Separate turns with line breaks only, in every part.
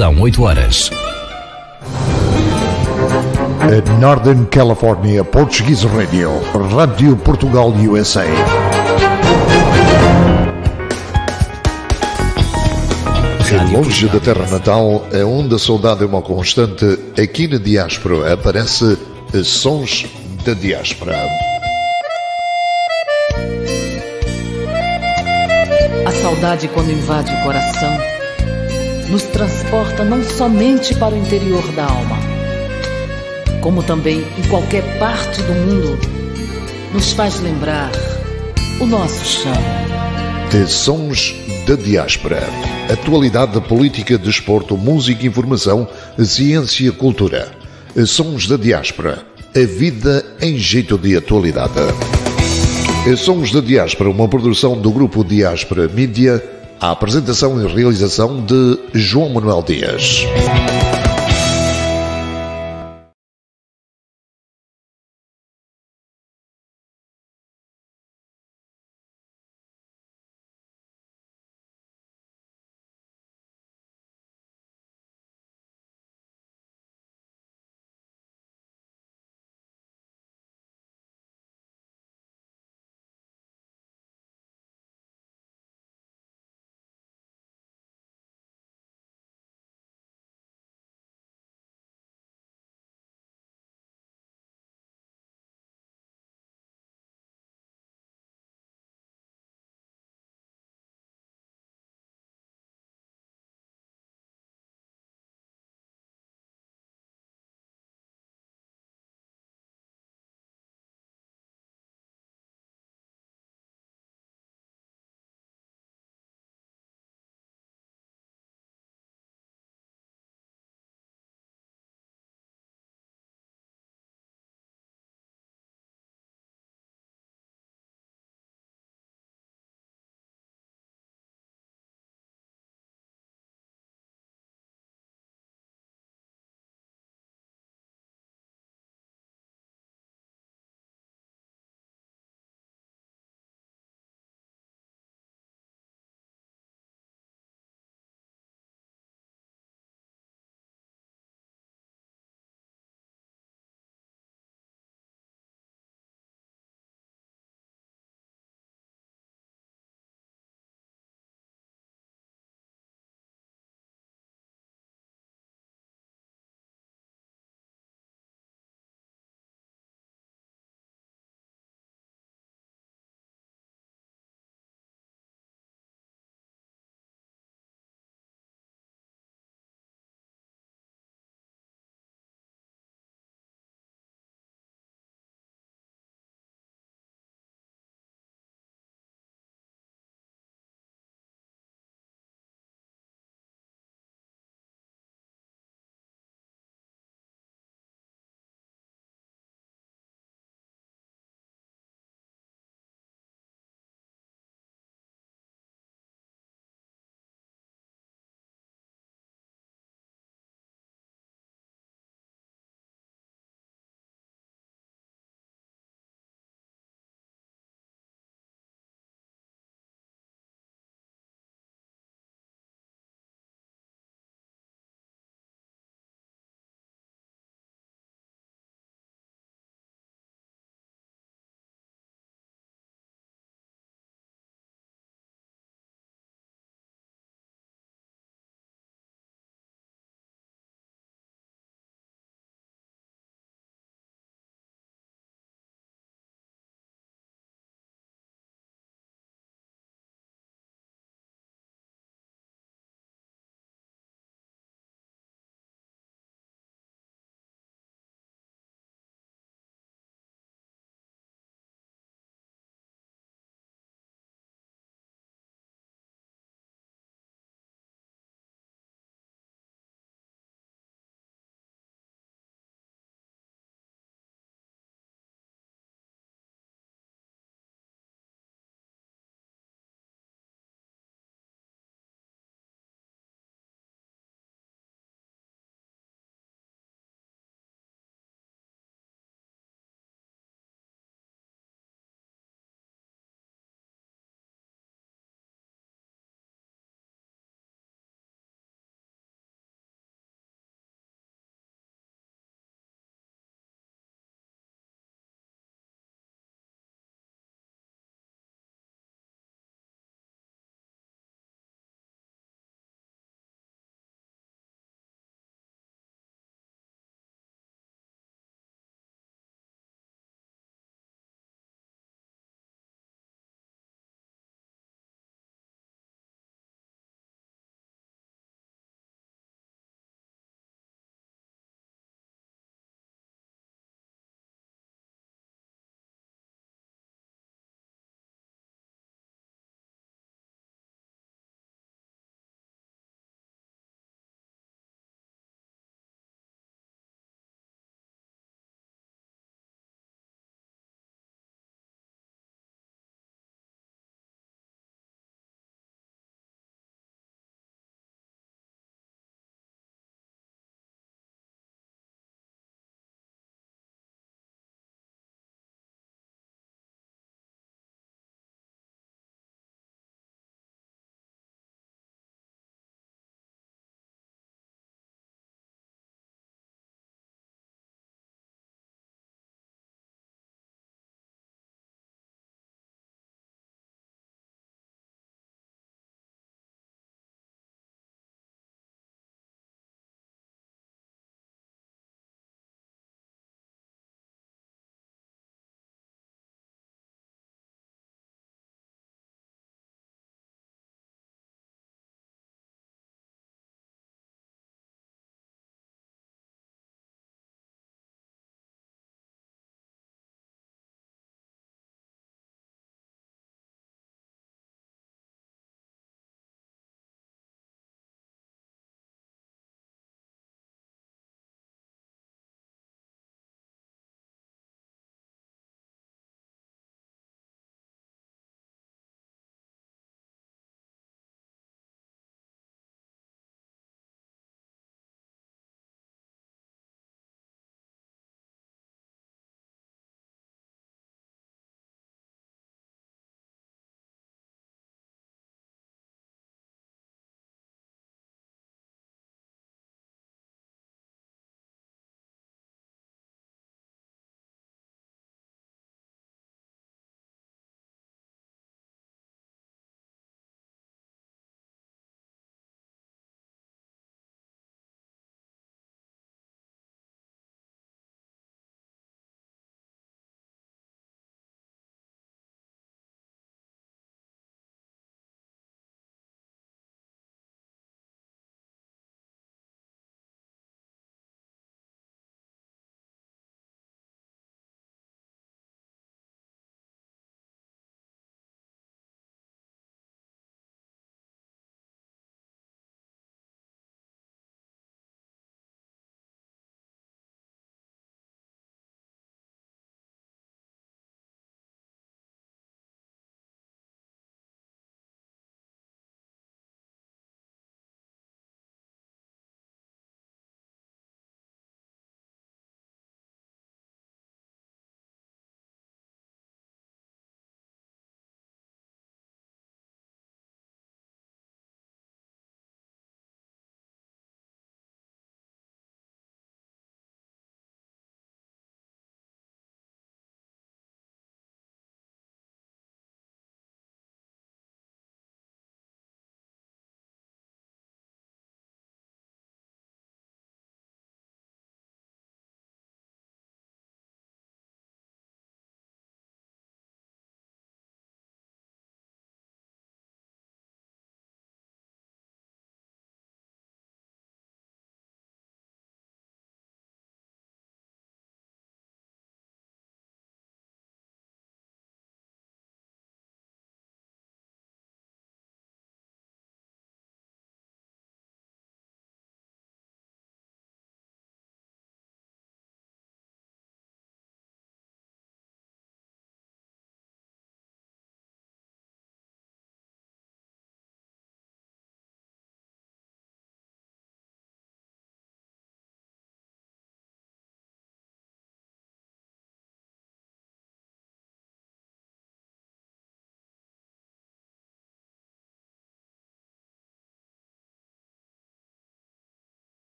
São 8 horas.
A Northern California Portuguese Radio, Rádio Portugal USA. Longe da terra natal, onde a saudade é uma constante, aqui na diáspora aparece Sons da Diáspora.
A saudade, quando invade o coração, nos transporta não somente para o interior da alma, como também em qualquer parte do mundo, nos faz lembrar o nosso chão.
Sons da Diáspora. Atualidade, política, desporto, música, informação, ciência, cultura. Sons da Diáspora. A vida em jeito de atualidade. Sons da Diáspora, uma produção do grupo Diáspora Mídia. A apresentação e realização de João Manuel Dias.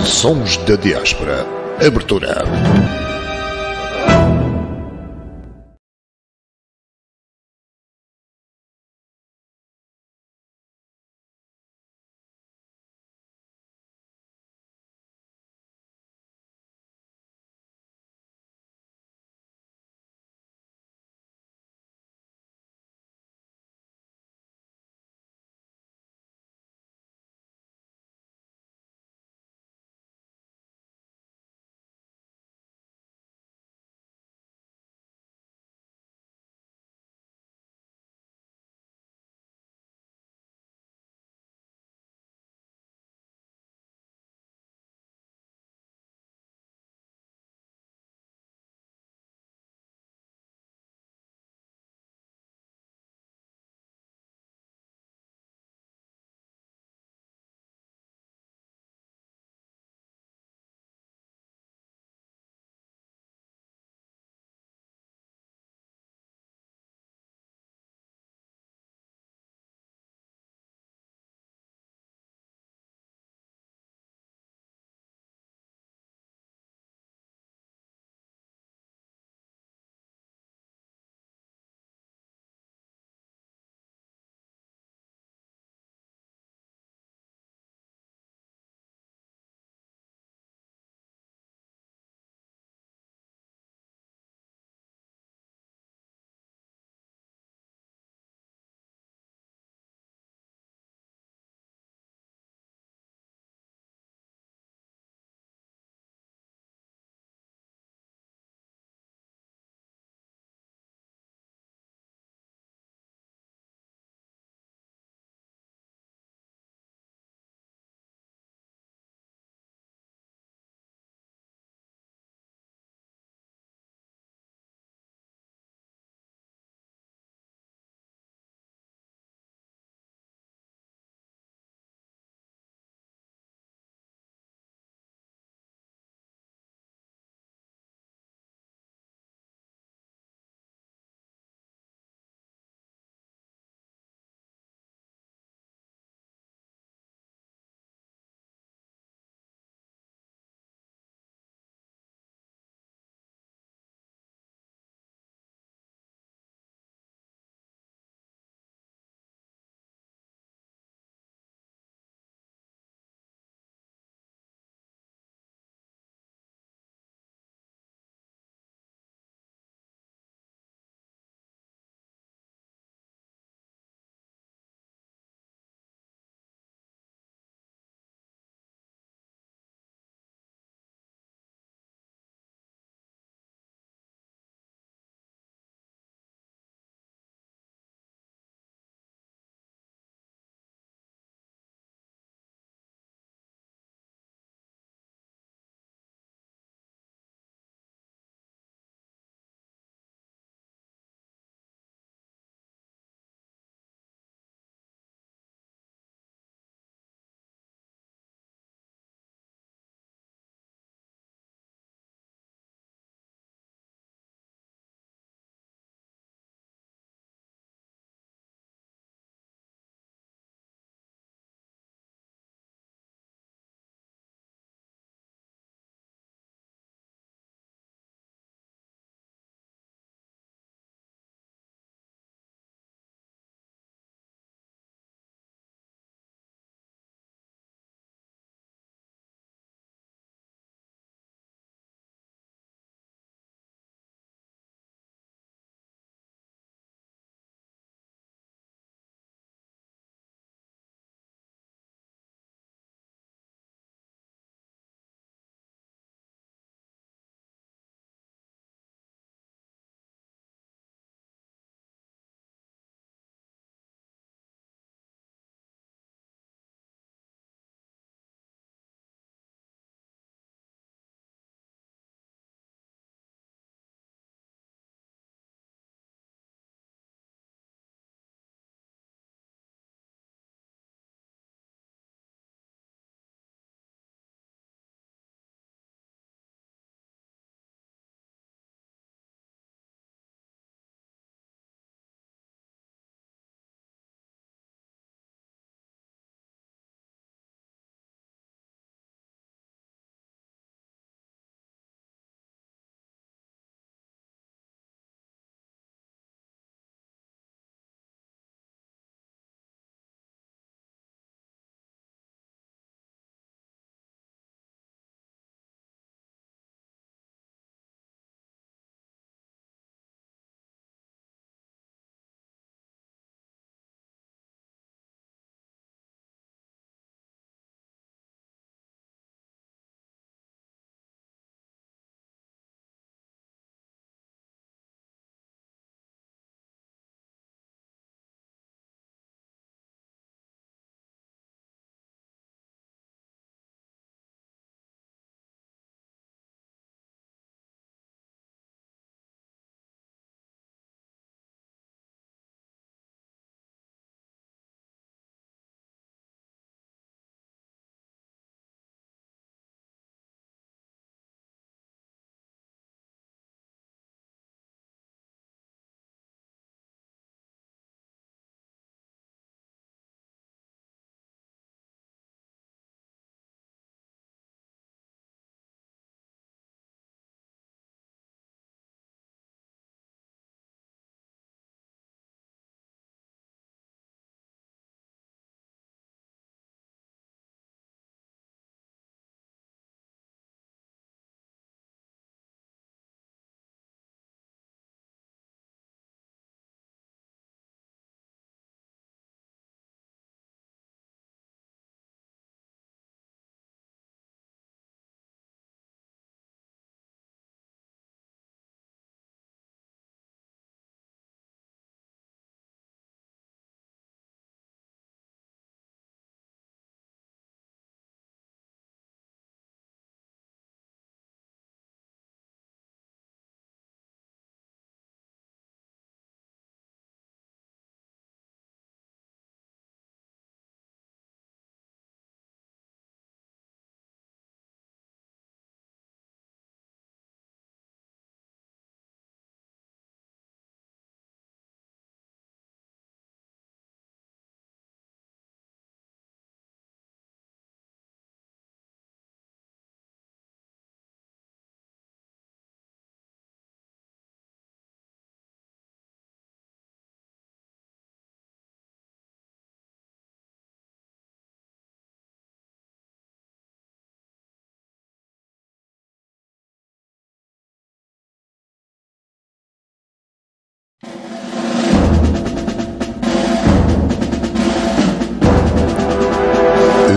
Sons da Diáspora. Abertura.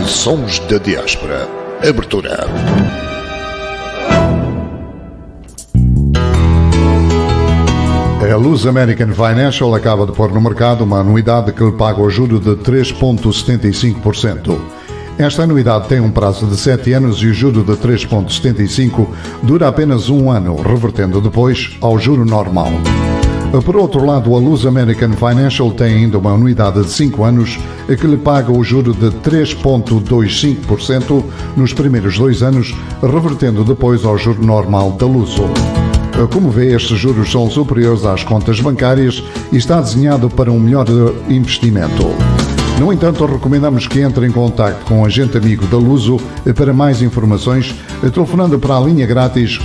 Sons da Diáspora. Abertura.
A Luz American Financial acaba de pôr no mercado uma anuidade que lhe paga o juro de 3,75%. Esta anuidade tem um prazo de 7 anos e o juro de 3,75% dura apenas um ano, revertendo depois ao juro normal. Por outro lado, a Luz American Financial tem ainda uma anuidade de 5 anos que lhe paga o juro de 3,25% nos primeiros 2 anos, revertendo depois ao juro normal da Luso. Como vê, estes juros são superiores às contas bancárias e está desenhado para um melhor investimento. No entanto, recomendamos que entre em contacto com o agente amigo da Luso para mais informações, telefonando para a linha grátis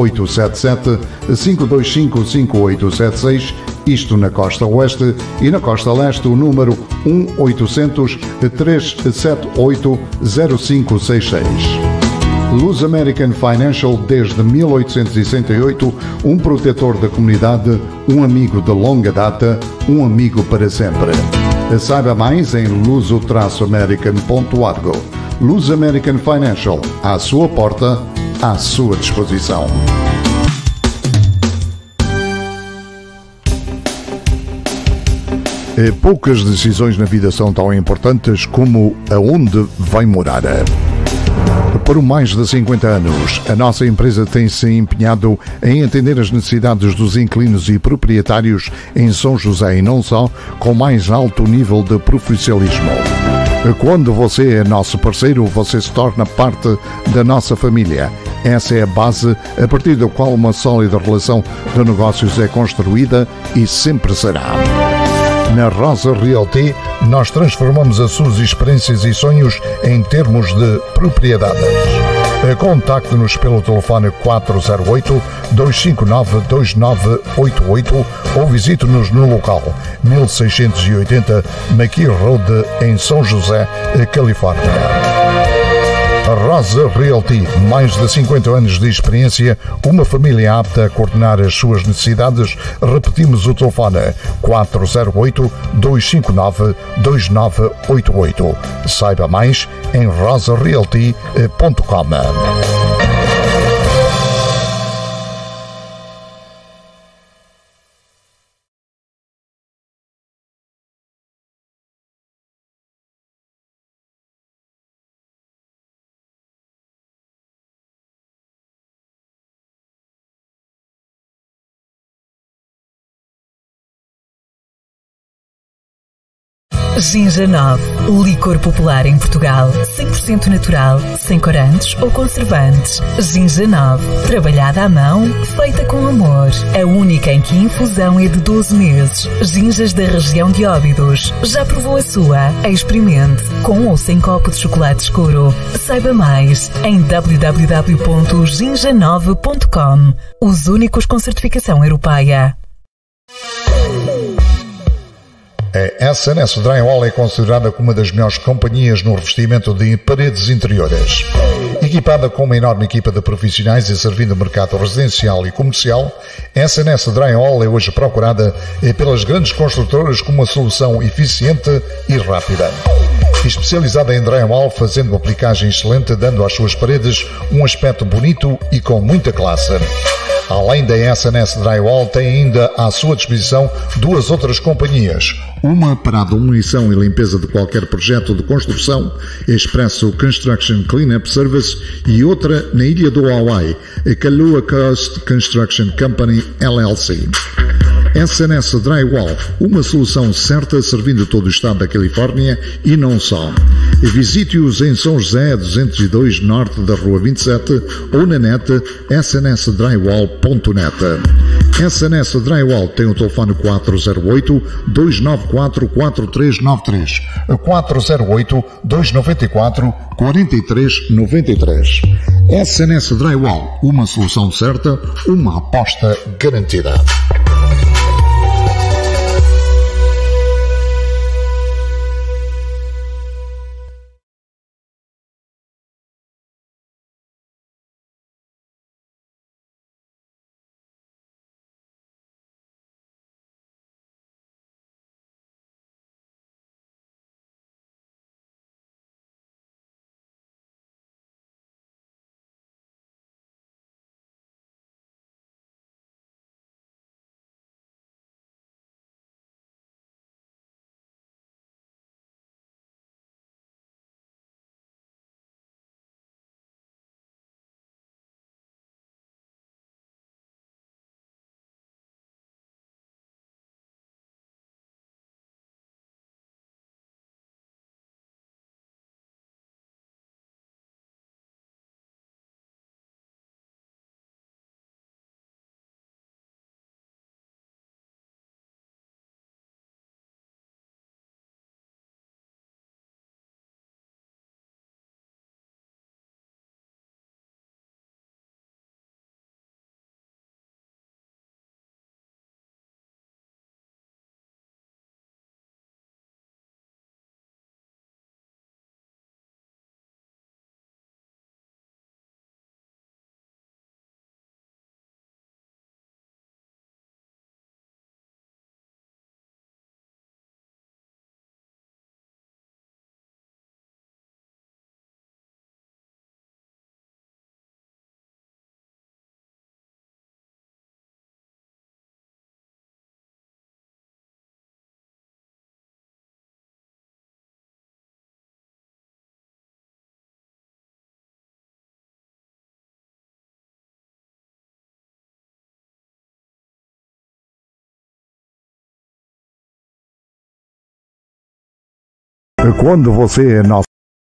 1-877-525-5876, isto na costa oeste, e na costa leste o número 1-800-378-0566. Luz American Financial desde 1868, um protetor da comunidade, um amigo de longa data, um amigo para sempre. Saiba mais em luso-american.org. Luz American Financial, à sua porta, à sua disposição.
Poucas decisões na vida são tão importantes como aonde vai morar. Por mais de 50 anos, a nossa empresa tem-se empenhado em atender as necessidades dos inquilinos e proprietários em São José e não só, com mais alto nível de profissionalismo. Quando você é nosso parceiro, você se torna parte da nossa família. Essa é a base a partir da qual uma sólida relação de negócios é construída e sempre será. Na Rosa Realty, nós transformamos as suas experiências e sonhos em termos de propriedades. Contacte-nos pelo telefone 408-259-2988 ou visite-nos no local 1680 McKee Road, em São José, Califórnia. Rosa Realty, mais de 50 anos de experiência, uma família apta a coordenar as suas necessidades. Repetimos o telefone 408-259-2988. Saiba mais em rosarealty.com.
Ginja 9, licor popular em Portugal, 100% natural, sem corantes ou conservantes. Ginja 9, trabalhada à mão, feita com amor. A única em que a infusão é de 12 meses. Ginjas da região de Óbidos. Já provou a sua? Experimente, com ou sem copo de chocolate escuro. Saiba mais em www.ginja9.com. Os únicos com certificação europeia.
A SNS Drywall é considerada como uma das melhores companhias no revestimento de paredes interiores. Equipada com uma enorme equipa de profissionais e servindo o mercado residencial e comercial, a SNS Drywall é hoje procurada pelas grandes construtoras como uma solução eficiente e rápida. Especializada em drywall, fazendo uma aplicagem excelente, dando às suas paredes um aspecto bonito e com muita classe. Além da SNS Drywall, tem ainda à sua disposição duas outras companhias. Uma para a demolição e limpeza de qualquer projeto de construção, Expresso Construction Cleanup Service, e outra na ilha do Hawaii, a Kailua Coast Construction Company LLC. SNS Drywall, uma solução certa servindo todo o estado da Califórnia e não só. Visite-os em São José, 202 Norte da Rua 27 ou na net snsdrywall.net. SNS Drywall tem o telefone 408-294-4393, 408-294-4393. SNS Drywall, uma solução certa, uma aposta garantida. Quando você é nosso.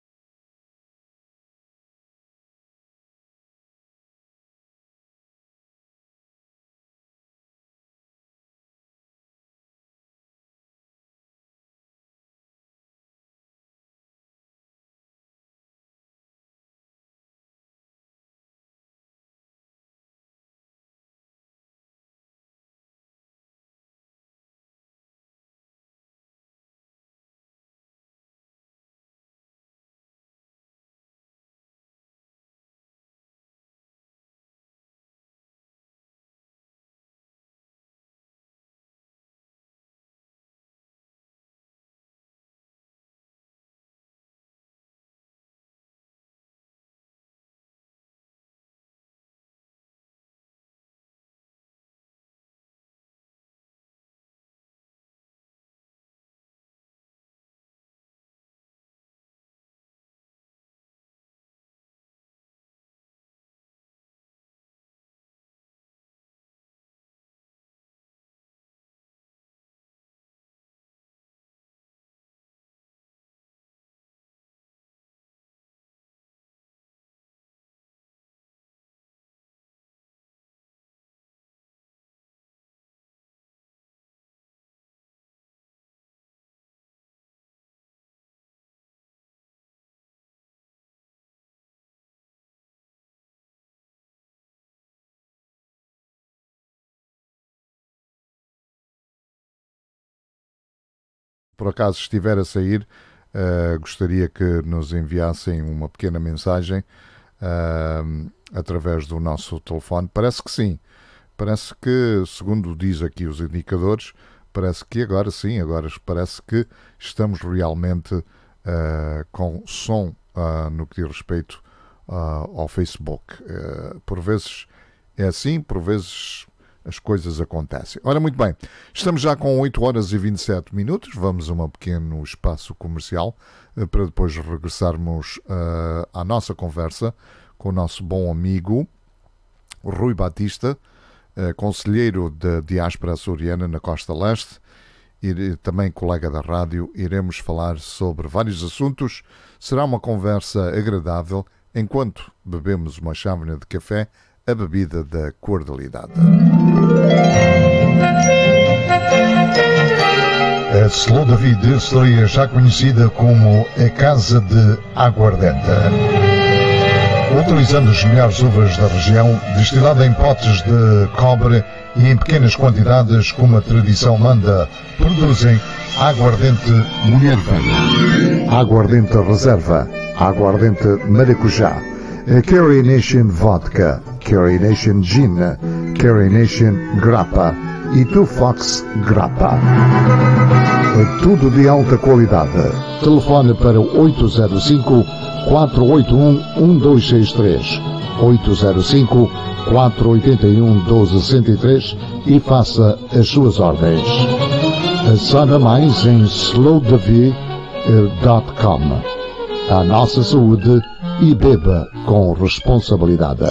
Por acaso estiver a sair, gostaria que nos enviassem uma pequena mensagem através do nosso telefone. Parece que sim, parece que, segundo diz aqui os indicadores, parece que agora sim, agora parece que estamos realmente com som no que diz respeito ao Facebook. Por vezes é assim, por vezes as coisas acontecem. Ora, muito bem, estamos já com 8 horas e 27 minutos, vamos a um pequeno espaço comercial para depois regressarmos à nossa conversa com o nosso bom amigo Rui Batista, conselheiro da Diáspora Açoriana na Costa Leste e também colega da rádio. Iremos falar sobre vários assuntos, será uma conversa agradável enquanto bebemos uma chávena de café, a bebida da cordialidade. A Slow David seria já conhecida como a Casa de Aguardente. Utilizando as melhores uvas da região, destilada em potes de cobre e em pequenas quantidades, como a tradição manda, produzem aguardente mulher velha, aguardente reserva, aguardente maracujá, Carry Nation Vodka, Carry Nation Gin, Carry Nation Grappa e Two Fox Grappa. Tudo de alta qualidade. Telefone para 805-481-1263, 805-481-1263 e faça as suas ordens. Saiba mais em slowdavi.com. A nossa saúde e beba com responsabilidade.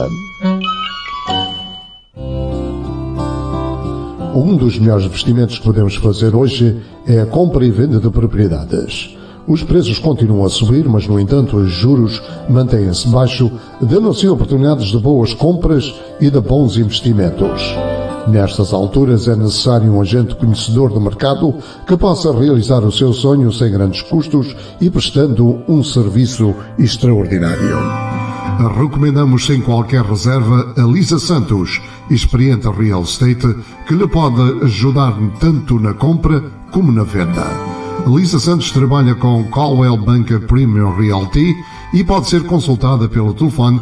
Um dos melhores investimentos que podemos fazer hoje é a compra e venda de propriedades. Os preços continuam a subir, mas, no entanto, os juros mantêm-se baixo, dando assim oportunidades de boas compras e de bons investimentos. Nestas alturas é necessário um agente conhecedor do mercado que possa realizar o seu sonho sem grandes custos e prestando um serviço extraordinário. Recomendamos sem qualquer reserva a Lisa Santos, experiente real estate, que lhe pode ajudar tanto na compra como na venda. Lisa Santos trabalha com Coldwell Banker Premium Realty e pode ser consultada pelo telefone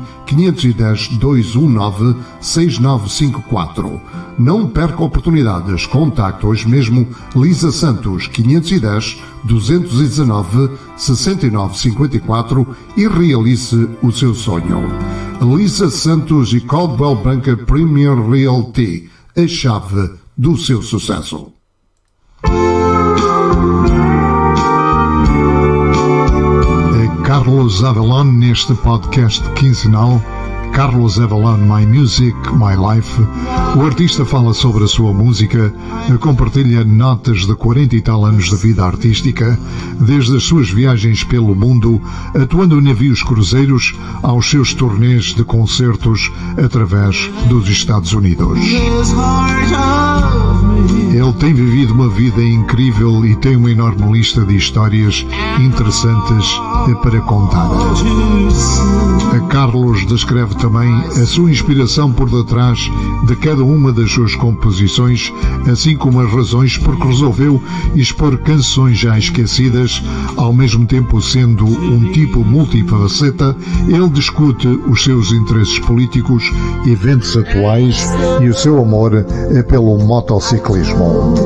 510-219-6954. Não perca oportunidades. Contacte hoje mesmo Lisa Santos 510-219-6954 e realize o seu sonho. Lisa Santos e Coldwell Banker Premium Realty, a chave do seu sucesso. Carlos Avelone, neste podcast quinzenal, Carlos Avalon, My Music, My Life, o artista fala sobre a sua música, compartilha notas de 40 e tal anos de vida artística, desde as suas viagens pelo mundo, atuando em navios cruzeiros, aos seus turnês de concertos através dos Estados Unidos. Ele tem vivido uma vida incrível e tem uma enorme lista de histórias interessantes para contar. A Carlos descreve também a sua inspiração por detrás de cada uma das suas composições, assim como as razões por que resolveu expor canções já esquecidas, ao mesmo tempo sendo um tipo multifaceta. Ele discute os seus interesses políticos, eventos atuais e o seu amor pelo motociclismo.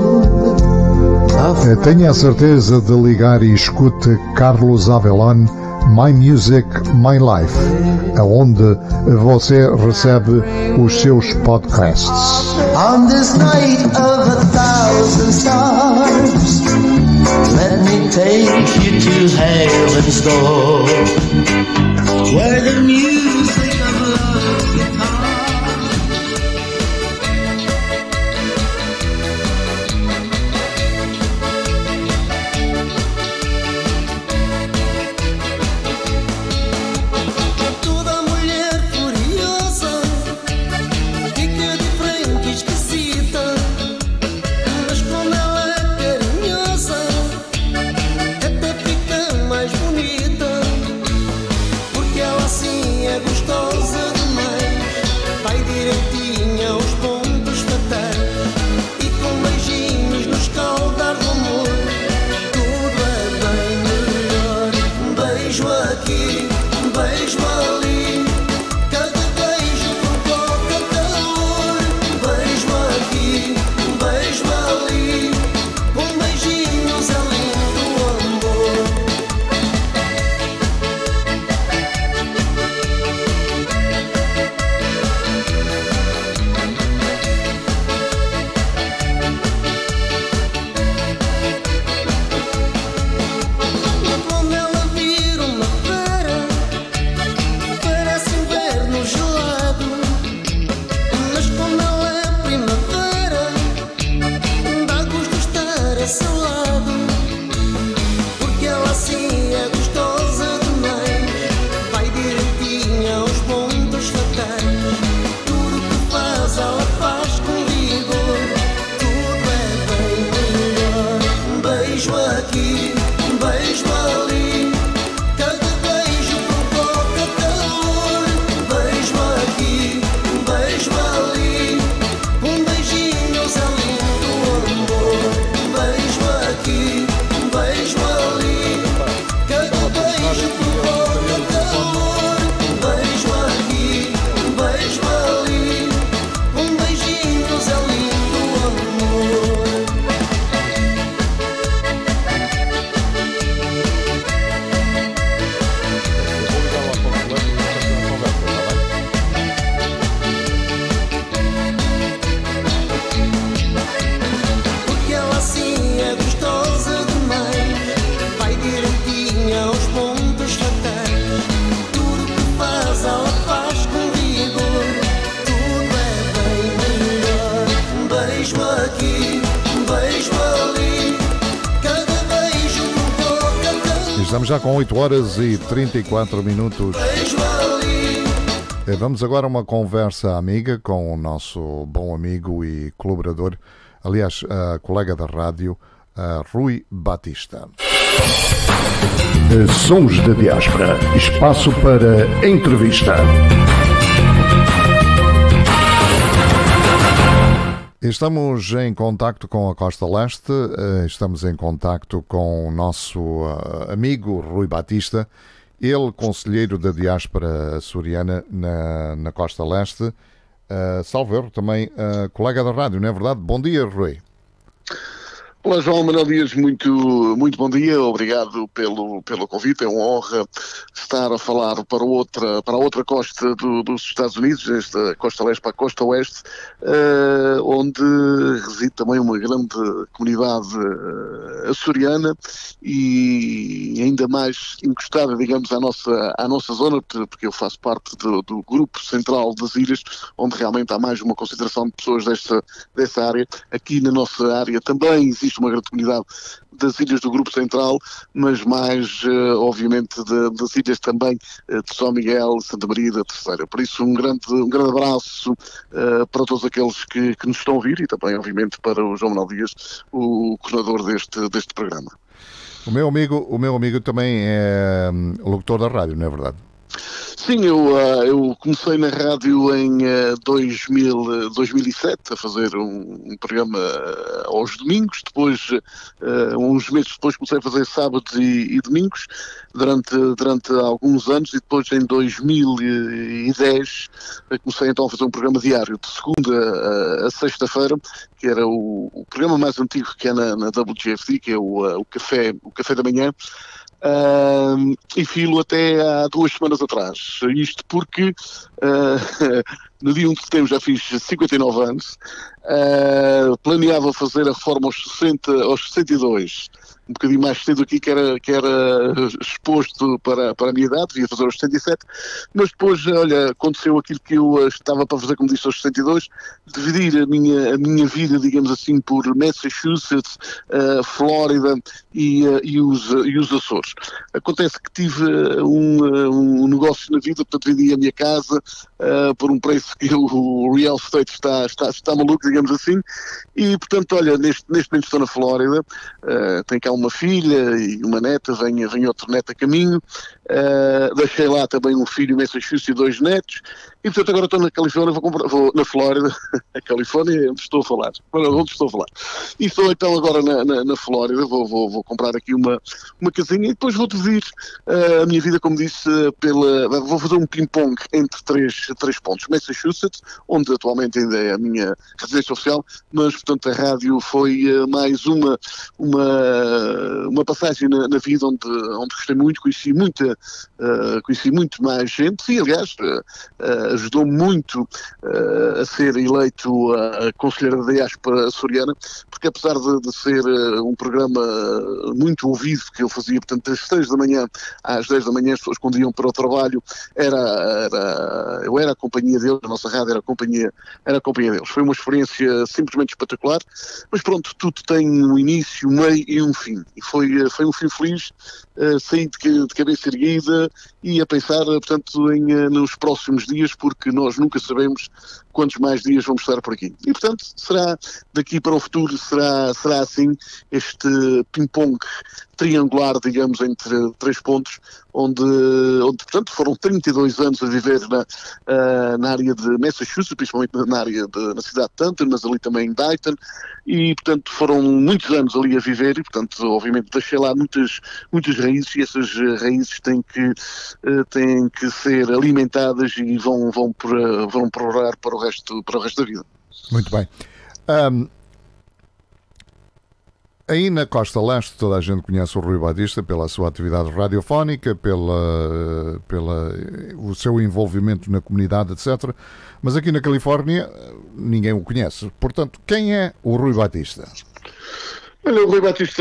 Tenha a certeza de ligar e escute Carlos Avalon, My Music, My Life, aonde você recebe os seus podcasts.
On this night of 1,000 stars, let me take you to heaven's door, where the music of love guitar.
Estamos já com 8 horas e 34 minutos. Vamos agora a uma conversa amiga com o nosso bom amigo e colaborador, aliás, colega da rádio, Rui Batista.
Sons da Diáspora, espaço para entrevista.
Estamos em contacto com a Costa Leste, estamos em contacto com o nosso amigo Rui Batista, ele conselheiro da diáspora açoriana na Costa Leste, salvo erro, também colega da rádio, não é verdade? Bom dia, Rui.
Olá, João Manuel Dias, muito bom dia, obrigado pelo convite, é uma honra estar a falar para a outra costa dos Estados Unidos, esta costa leste para a costa oeste, onde reside também uma grande comunidade açoriana e ainda mais encostada, digamos, à nossa zona, porque eu faço parte do grupo central das ilhas, onde realmente há mais uma concentração de pessoas dessa área. Aqui na nossa área também existe uma grande comunidade das ilhas do Grupo Central, mas mais, obviamente, das ilhas também de São Miguel, Santa Maria da Terceira. Por isso, um grande abraço para todos aqueles que nos estão a ouvir e também, obviamente, para o João Manuel Dias, o coordenador deste programa.
O meu amigo também é locutor da rádio, não é verdade?
Sim, eu comecei na rádio em 2007 a fazer um programa aos domingos, depois, uns meses depois, comecei a fazer sábados e domingos durante alguns anos e depois em 2010 comecei então a fazer um programa diário de segunda a sexta-feira, que era o programa mais antigo que é na WGFD, que é o Café da Manhã. E filo até há 2 semanas atrás. Isto porque no dia 1 de setembro já fiz 59 anos, planeava fazer a reforma aos 62, um bocadinho mais cedo aqui, que era exposto para a minha idade, devia fazer aos 67, mas depois, olha, aconteceu aquilo que eu estava para fazer, como disse, aos 62, dividir a minha vida, digamos assim, por Massachusetts, Flórida e os Açores. Acontece que tive um negócio na vida, portanto vendi a minha casa por um preço que o real estate está maluco, digamos assim, e portanto, olha, neste momento estou na Flórida, tenho cá uma filha e uma neta, vem outro neto a caminho, deixei lá também um filho em Massachusetts e 2 netos, e portanto agora estou na Califórnia, vou na Flórida, a Califórnia é onde estou a falar, e estou então agora na Flórida, vou comprar aqui uma casinha e depois vou dividir a minha vida, como disse, vou fazer um ping-pong entre três pontos. Massachusetts, onde atualmente ainda é a minha residência oficial, mas portanto a rádio foi mais uma passagem na vida onde gostei muito, conheci muito mais gente e aliás ajudou muito a ser eleito a conselheiro da diáspora açoriana, porque apesar de ser um programa muito ouvido que eu fazia, portanto das 6 da manhã às 10 da manhã as pessoas quando iam para o trabalho eu era a companhia deles, a nossa rádio era a companhia deles. Foi uma experiência simplesmente espetacular, mas pronto, tudo tem um início, um meio e um fim. E foi um fim feliz, saí de cabeça erguida e a pensar, portanto, nos próximos dias, porque nós nunca sabemos quantos mais dias vamos estar por aqui. E, portanto, será daqui para o futuro, será assim, este ping-pong triangular, digamos, entre 3 pontos, onde portanto, foram 32 anos a viver na área de Massachusetts, principalmente na cidade de Taunton, mas ali também em Dayton, e, portanto, foram muitos anos ali a viver e, portanto, obviamente, deixei lá muitas raízes e essas raízes têm que ser alimentadas e vão perdurar para o resto da vida.
Muito bem. Aí na Costa Leste toda a gente conhece o Rui Batista pela sua atividade radiofónica, pelo seu envolvimento na comunidade, etc. Mas aqui na Califórnia ninguém o conhece. Portanto, quem é o Rui Batista?
Olha, o Rui Batista,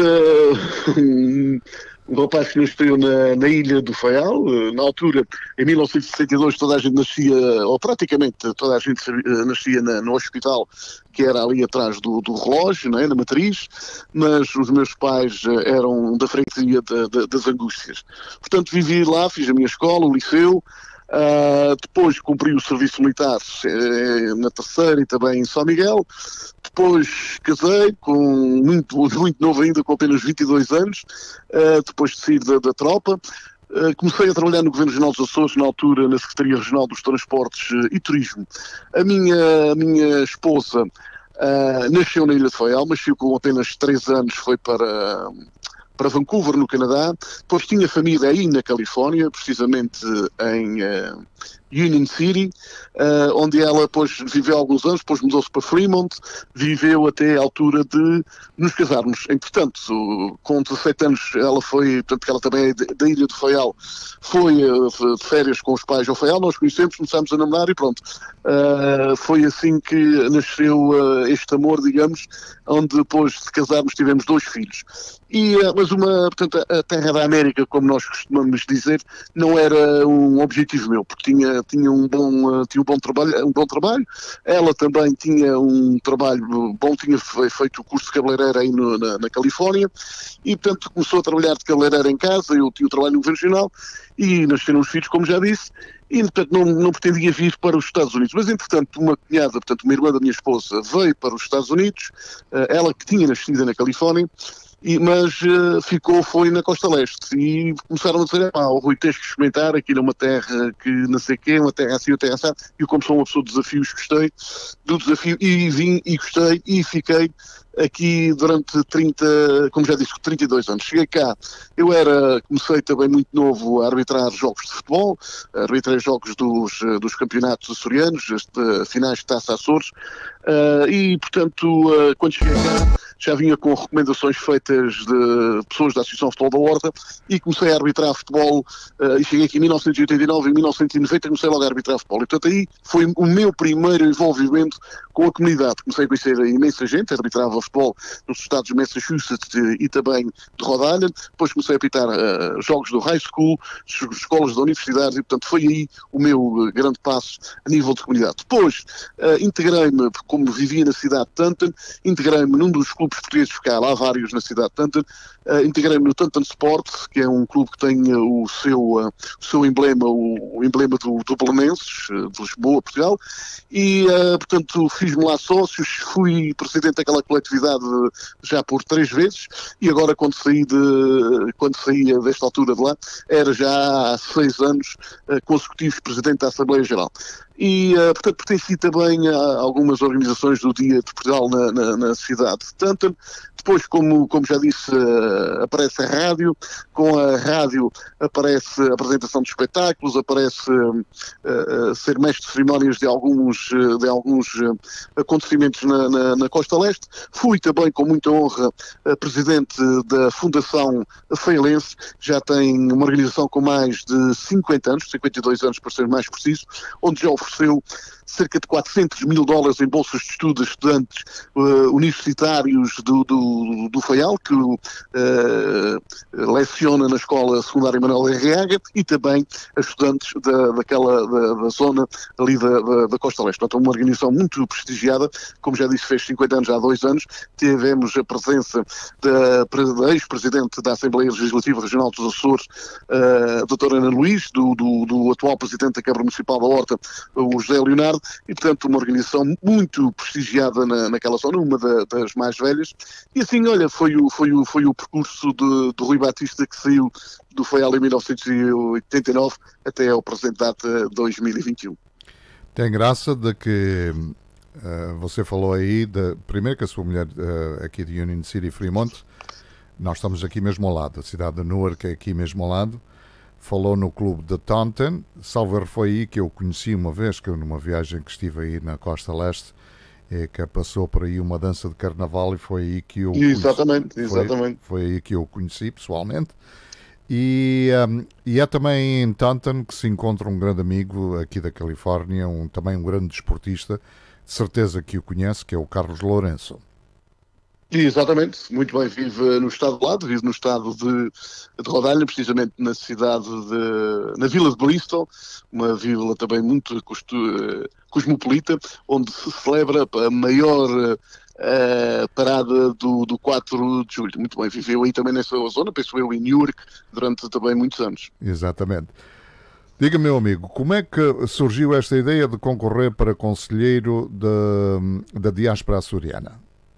um rapaz que nasceu na Ilha do Faial, na altura, em 1962, toda a gente nascia, ou praticamente toda a gente nascia no hospital, que era ali atrás do relógio, não é, na matriz, mas os meus pais eram da freguesia das Angústias. Portanto, vivi lá, fiz a minha escola, o liceu, depois cumpri o serviço militar na Terceira e também em São Miguel. Depois casei, muito novo ainda, com apenas 22 anos, depois de sair da tropa. Comecei a trabalhar no Governo Regional dos Açores, na altura na Secretaria Regional dos Transportes e Turismo. A minha esposa nasceu na Ilha de Faial, mas com apenas 3 anos foi para Vancouver, no Canadá. Depois tinha família aí na Califórnia, precisamente Union City, onde ela depois viveu alguns anos, depois mudou-se para Fremont, viveu até a altura de nos casarmos. Entretanto, com 17 anos, ela foi, portanto, ela também é da Ilha do Faial, foi de férias com os pais ao Faial, nós conhecemos, começámos a namorar e pronto. Foi assim que nasceu este amor, digamos, onde depois de casarmos tivemos 2 filhos. Mas portanto, a terra da América, como nós costumamos dizer, não era um objetivo meu, porque tinha um bom trabalho, ela também tinha um trabalho bom, tinha feito o curso de cabeleireira aí na Califórnia, e portanto começou a trabalhar de cabeleireira em casa, eu tinha o trabalho no Governo Regional, e nasceram os filhos, como já disse, e portanto não pretendia vir para os Estados Unidos, mas entretanto uma cunhada, portanto uma irmã da minha esposa, veio para os Estados Unidos, ela que tinha nascido na Califórnia, mas foi na Costa Leste, e começaram a dizer, o Rui, tens que experimentar, aquilo é uma terra que não sei o quê, uma terra assim, uma terra assim, e eu, como sou uma pessoa de desafios, gostei do desafio, e vim, e gostei, e fiquei aqui durante 32 anos. Cheguei cá, comecei também muito novo a arbitrar jogos de futebol, arbitrei jogos dos campeonatos açorianos, finais de Taça Açores, e portanto, quando cheguei cá, já vinha com recomendações feitas de pessoas da Associação de Futebol da Horta, e comecei a arbitrar futebol, e cheguei aqui em 1989, em 1990 comecei logo a arbitrar futebol, e portanto aí foi o meu primeiro envolvimento com a comunidade. Comecei a conhecer a imensa gente, arbitrava futebol nos estados de Massachusetts e também de Rhode Island, depois comecei a apitar jogos do high school, escolas da universidade, e portanto foi aí o meu grande passo a nível de comunidade. Depois integrei-me, como vivia na cidade de Taunton, integrei-me num dos clubes portugueses, porque há lá vários na cidade de Taunton, integrei-me no Taunton Sport, que é um clube que tem o seu emblema, o emblema do Belenenses, de Lisboa, Portugal, e portanto fiz-me lá sócios, fui presidente daquela coletividade já por 3 vezes, e agora quando saí desta altura de lá, era já há 6 anos consecutivos presidente da Assembleia Geral. E, portanto, pertenci também a algumas organizações do Dia de Portugal na cidade de Taunton. Depois, como já disse, aparece a rádio. Com a rádio aparece a apresentação de espetáculos, aparece ser mestre de cerimónias de alguns acontecimentos na Costa Leste. Fui também, com muita honra, presidente da Fundação Faialense. Já tem uma organização com mais de 50 anos, 52 anos para ser mais preciso, onde já ofereceu cerca de $400 mil em bolsas de estudo a estudantes universitários do Faial, que leciona na Escola Secundária Manuel Arriaga, e também a estudantes da zona ali da Costa Leste. Portanto, é uma organização muito prestigiada, como já disse, fez 50 anos há 2 anos. Tivemos a presença da ex-presidente da Assembleia Legislativa Regional dos Açores, a doutora Ana Luís, do atual presidente da Câmara Municipal da Horta, o José Leonardo, e portanto uma organização muito prestigiada naquela zona, uma das mais velhas. E assim, olha, foi o percurso do Rui Batista, que saiu do Faial em 1989 até ao presente data 2021.
Tem graça de que você falou aí, primeiro que a sua mulher aqui de Union City, Fremont, nós estamos aqui mesmo ao lado, a cidade de Newark é aqui mesmo ao lado. Falou no clube de Taunton, salvo foi aí que eu conheci uma vez, que eu numa viagem que estive aí na Costa Leste, que passou por aí uma dança de carnaval, e foi aí que eu
exatamente.
Foi aí que eu conheci pessoalmente. E é também em Taunton que se encontra um grande amigo aqui da Califórnia, também um grande desportista, de certeza que o conhece, que é o Carlos Lourenço.
Exatamente, muito bem, vive no estado de lado, vive no estado de Rhode Island, precisamente na cidade na vila de Bristol, uma vila também muito cosmopolita, onde se celebra a maior parada do 4 de julho. Muito bem, viveu aí também nessa zona, penso eu, em Newark, durante também muitos anos.
Exatamente. Diga, meu amigo, como é que surgiu esta ideia de concorrer para conselheiro da diáspora açoriana?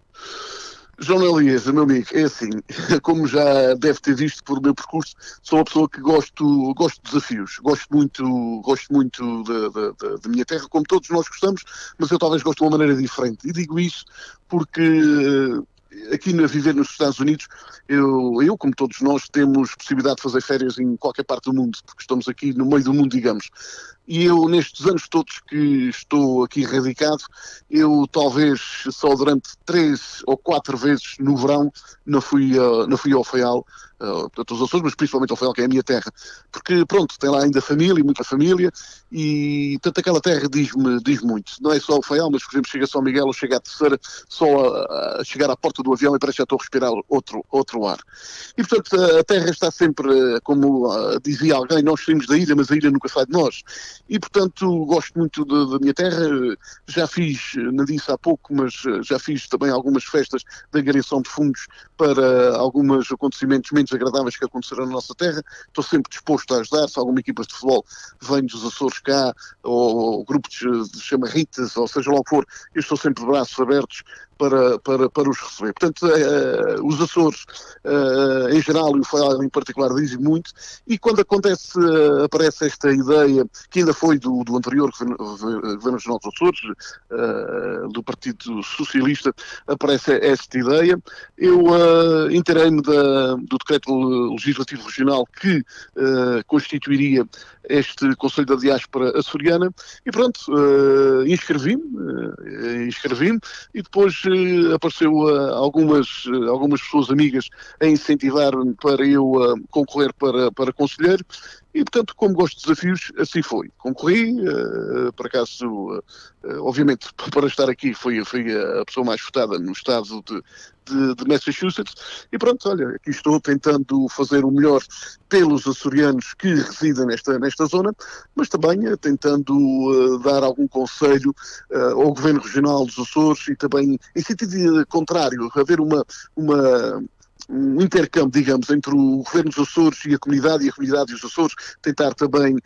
João Elias, meu amigo, é assim, como já deve ter visto por o meu percurso, sou uma pessoa que gosto de desafios, gosto muito da minha terra, como todos nós gostamos, mas eu talvez gosto de uma maneira diferente. E digo isso porque aqui a viver nos Estados Unidos, eu, como todos nós, temos possibilidade de fazer férias em qualquer parte do mundo, porque estamos aqui no meio do mundo, digamos. e eu, nestes anos todos que estou aqui radicado, eu talvez só durante 3 ou 4 vezes no verão não fui ao Faial, portanto aos Açores, mas principalmente ao Faial, que é a minha terra, porque pronto, tem lá ainda família, muita família, e portanto aquela terra diz-me muito. Não é só o Faial, mas por exemplo chega a São Miguel ou chega à Terceira, só a chegar à porta do avião e parece que já estou a respirar outro ar. E portanto a terra está sempre, como dizia alguém, nós saímos da ilha, mas a ilha nunca sai de nós. E portanto gosto muito da minha terra, já fiz, não disse há pouco, mas já fiz também algumas festas de angariação de fundos para alguns acontecimentos menos agradáveis que aconteceram na nossa terra. Estou sempre disposto a ajudar, se alguma equipa de futebol vem dos Açores cá, ou grupos de chamarritas, ou seja lá o que for, eu estou sempre de braços abertos para os receber. Portanto, os Açores em geral e o Faial em particular dizem muito, e quando aparece esta ideia, que ainda foi do anterior Governo Regional dos Açores, do Partido Socialista, aparece esta ideia. Eu inteirei-me do decreto legislativo regional que constituiria este Conselho da Diáspora Açoriana, e pronto, inscrevi-me e depois apareceu algumas pessoas amigas a incentivar-me para eu concorrer para conselheiro, e portanto, como gosto de desafios, assim foi. Concorri, por acaso, obviamente, para estar aqui fui a pessoa mais votada no estado de Massachusetts, e pronto, olha, aqui estou tentando fazer o melhor pelos açorianos que residem nesta zona, mas também tentando dar algum conselho ao Governo Regional dos Açores, e também em sentido contrário, haver um intercâmbio, digamos, entre o Governo dos Açores e a comunidade e os Açores, tentar também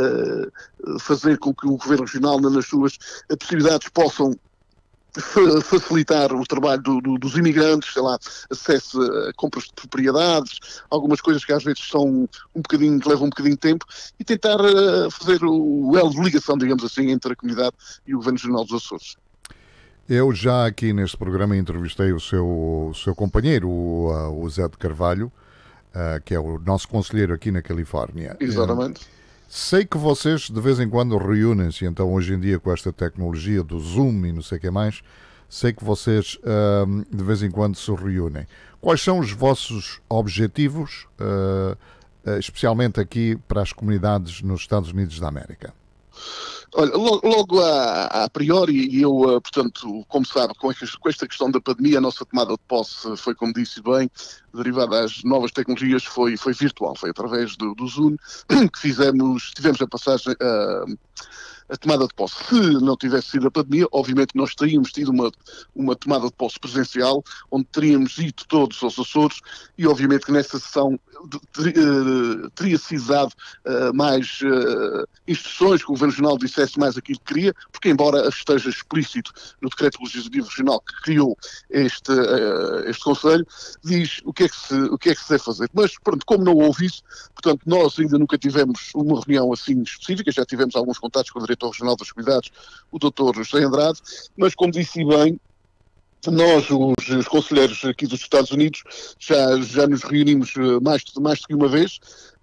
fazer com que o Governo Regional, nas suas possibilidades, possam facilitar o trabalho dos imigrantes, sei lá, acesso a compras de propriedades, algumas coisas que às vezes são que levam um bocadinho de tempo, e tentar fazer o elo de ligação, digamos assim, entre a comunidade e o Governo Regional dos Açores.
Eu já aqui neste programa entrevistei o seu companheiro, o Zé de Carvalho, que é o nosso conselheiro aqui na Califórnia.
Exatamente.
Sei que vocês de vez em quando reúnem-se, então hoje em dia com esta tecnologia do Zoom e não sei o que mais, sei que vocês de vez em quando se reúnem. Quais são os vossos objetivos, especialmente aqui para as comunidades nos Estados Unidos da América?
Olha, logo a priori, e eu, portanto, como sabe, com esta questão da pandemia, a nossa tomada de posse foi, como disse bem, derivada das novas tecnologias, foi virtual, foi através do Zoom que tivemos a passagem, a tomada de posse. Se não tivesse sido a pandemia, obviamente nós teríamos tido uma tomada de posse presencial, onde teríamos ido todos aos Açores, e obviamente que nessa sessão teria sido dado mais instruções, que o Governo Regional dissesse mais aquilo que queria, porque embora esteja explícito no Decreto Legislativo Regional que criou este Conselho, diz o que é que se deve fazer. Mas, pronto, como não houve isso, portanto, nós ainda nunca tivemos uma reunião assim específica, já tivemos alguns contatos com o Diretor Regional das Comunidades, o Dr. José Andrade, mas como disse bem, nós, os conselheiros aqui dos Estados Unidos, já nos reunimos mais do que uma vez,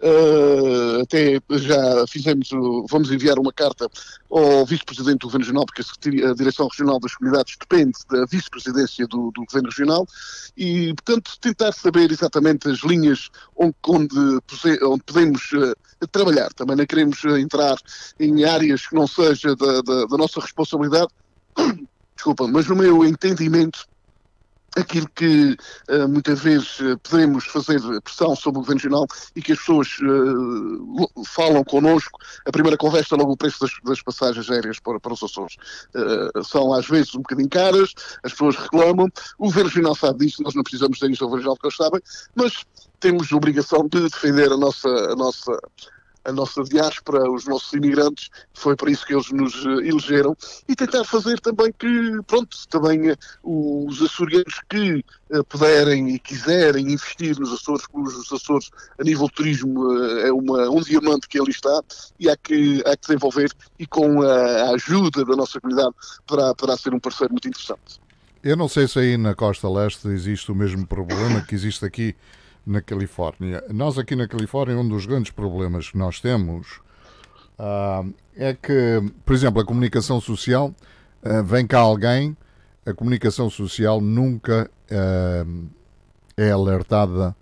até já vamos enviar uma carta ao Vice-Presidente do Governo Regional, porque a Direção Regional das Comunidades depende da Vice-Presidência do Governo Regional, e, portanto, tentar saber exatamente as linhas onde podemos trabalhar. Também não queremos entrar em áreas que não seja da nossa responsabilidade, desculpa, mas no meu entendimento, aquilo que muitas vezes podemos fazer pressão sobre o Governo Regional e que as pessoas falam connosco, a primeira conversa é logo o preço das passagens aéreas para os Açores. São às vezes um bocadinho caras, as pessoas reclamam, o Governo Regional sabe disso, nós não precisamos ter isso ao Governo Regional porque eles sabem, mas temos a obrigação de defender a nossa diáspora, os nossos imigrantes, foi para isso que eles nos elegeram, e tentar fazer também que, pronto, também os açorianos que puderem e quiserem investir nos Açores, porque os Açores, a nível de turismo, é um diamante que ali está, e há que desenvolver, e com a ajuda da nossa comunidade poderá ser um parceiro muito interessante.
Eu não sei se aí na Costa Leste existe o mesmo problema que existe aqui na Califórnia. Nós aqui na Califórnia, um dos grandes problemas que nós temos
É que, por exemplo, a comunicação social, vem cá alguém, a comunicação social nunca é alertada,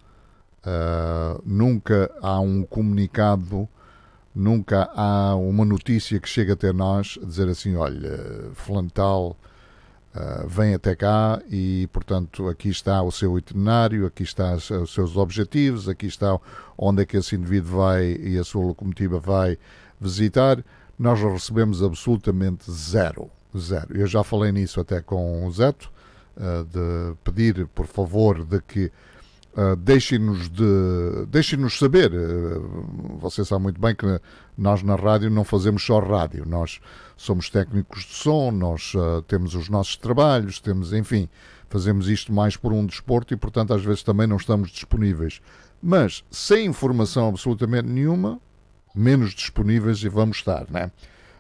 nunca há um comunicado, nunca há uma notícia que chega até nós a dizer assim, olha, fulano tal vem até cá e, portanto, aqui está o seu itinerário, aqui está os seus objetivos, aqui está onde é que esse indivíduo vai e a sua locomotiva vai visitar. Nós recebemos absolutamente zero. Eu já falei nisso até com o Zeto, de pedir, por favor, de que deixem-nos saber. Você sabe muito bem que nós na rádio não fazemos só rádio, nós somos técnicos de som, nós temos os nossos trabalhos, enfim, fazemos isto mais por um desporto e, portanto, às vezes também não estamos disponíveis. Mas sem informação absolutamente nenhuma, menos disponíveis e vamos estar, né?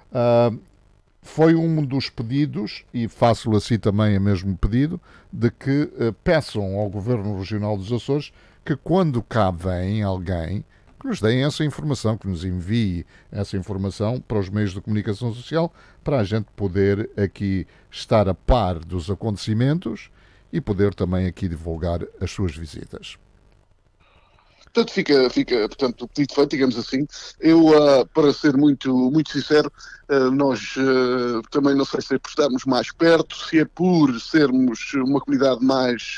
Foi um dos pedidos, e faço-lhe assim também o mesmo pedido, de que peçam ao Governo Regional dos Açores que quando cá vem alguém, que nos deem essa informação, que nos envie essa informação para os meios de comunicação social, para a gente poder aqui estar a par dos acontecimentos e poder também aqui divulgar as suas visitas.
Portanto, fica portanto, o pedido feito, digamos assim. Eu, para ser muito sincero, nós também não sei se é por estarmos mais perto, se é por sermos uma comunidade mais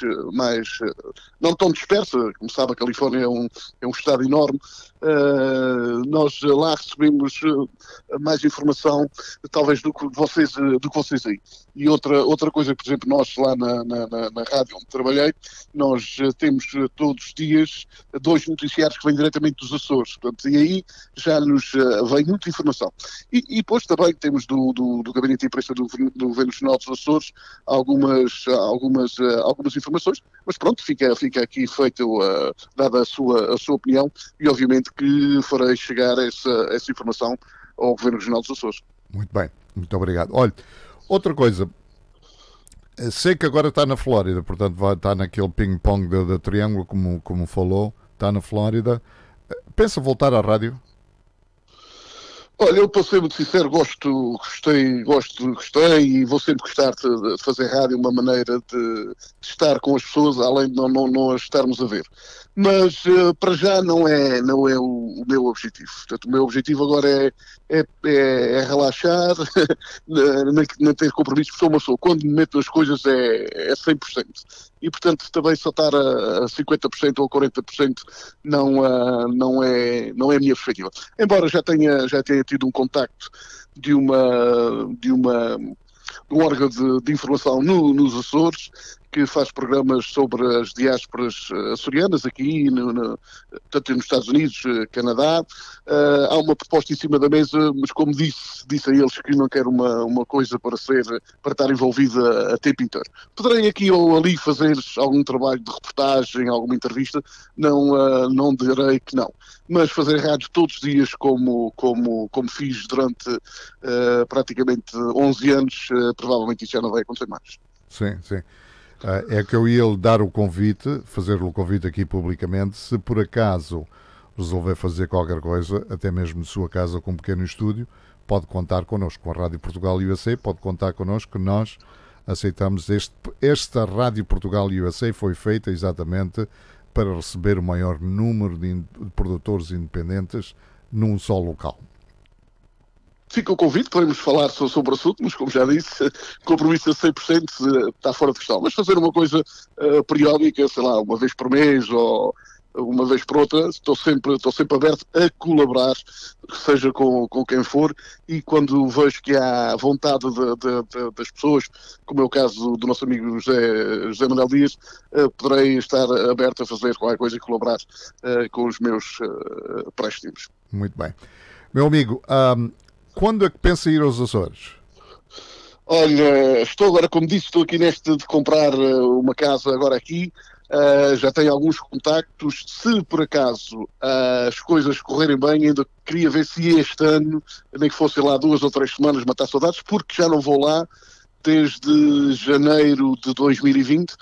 não tão dispersa. Como sabe, a Califórnia é um estado enorme. Nós lá recebemos mais informação, talvez, do que vocês aí. E outra coisa, por exemplo, nós lá na rádio onde trabalhei, nós temos todos os dias 2 noticiários que vêm diretamente dos Açores. Portanto, e aí já nos vem muita informação. E depois também temos do Gabinete de Imprensa do Governo Regional dos Açores algumas informações, mas pronto, fica aqui feito, dada a sua opinião, e obviamente que farei chegar essa informação ao Governo Regional dos Açores.
Muito bem, muito obrigado. Olha, outra coisa, sei que agora está na Flórida, portanto vai estar naquele ping-pong da Triângulo, como falou, está na Flórida. Pensa voltar à rádio?
Olha, eu, para ser muito sincero, gostei e vou sempre gostar de fazer rádio, uma maneira de estar com as pessoas, além de não as estarmos a ver. Mas para já não é o meu objetivo. Portanto, o meu objetivo agora é relaxar, não ter compromissos, sou uma pessoa. Quando me meto nas coisas é 100%. E, portanto, também só estar a 50% ou 40% não é a minha perspectiva. Embora já tenha tido um contacto de um órgão de informação nos Açores, que faz programas sobre as diásporas açorianas aqui, tanto nos Estados Unidos, Canadá. Há uma proposta em cima da mesa, mas como disse a eles que não quero uma coisa para estar envolvida a tempo inteiro. Poderei aqui ou ali fazer algum trabalho de reportagem, alguma entrevista, não direi que não. Mas fazer rádio todos os dias como fiz durante praticamente 11 anos, provavelmente isso já não vai acontecer mais.
Sim. É que eu ia lhe dar o convite, fazer-lhe o convite aqui publicamente, se por acaso resolver fazer qualquer coisa, até mesmo de sua casa com um pequeno estúdio, pode contar connosco, com a Rádio Portugal USA, pode contar connosco que nós aceitamos esta Rádio Portugal USA foi feita exatamente para receber o maior número de produtores independentes num só local.
Fica o convite, podemos falar sobre o assunto, mas como já disse, compromisso a 100% está fora de questão. Mas fazer uma coisa periódica, sei lá, uma vez por mês ou uma vez por outra, estou sempre aberto a colaborar, seja com quem for, e quando vejo que há vontade das pessoas, como é o caso do nosso amigo José Manuel Dias, poderei estar aberto a fazer qualquer coisa e colaborar com os meus préstimos.
Muito bem. Meu amigo, quando é que pensa ir aos Açores?
Olha, estou agora, como disse, estou aqui neste de comprar uma casa agora aqui. Já tenho alguns contactos. Se por acaso as coisas correrem bem, ainda queria ver se este ano, nem que fosse lá 2 ou 3 semanas, matar saudades, porque já não vou lá desde janeiro de 2020.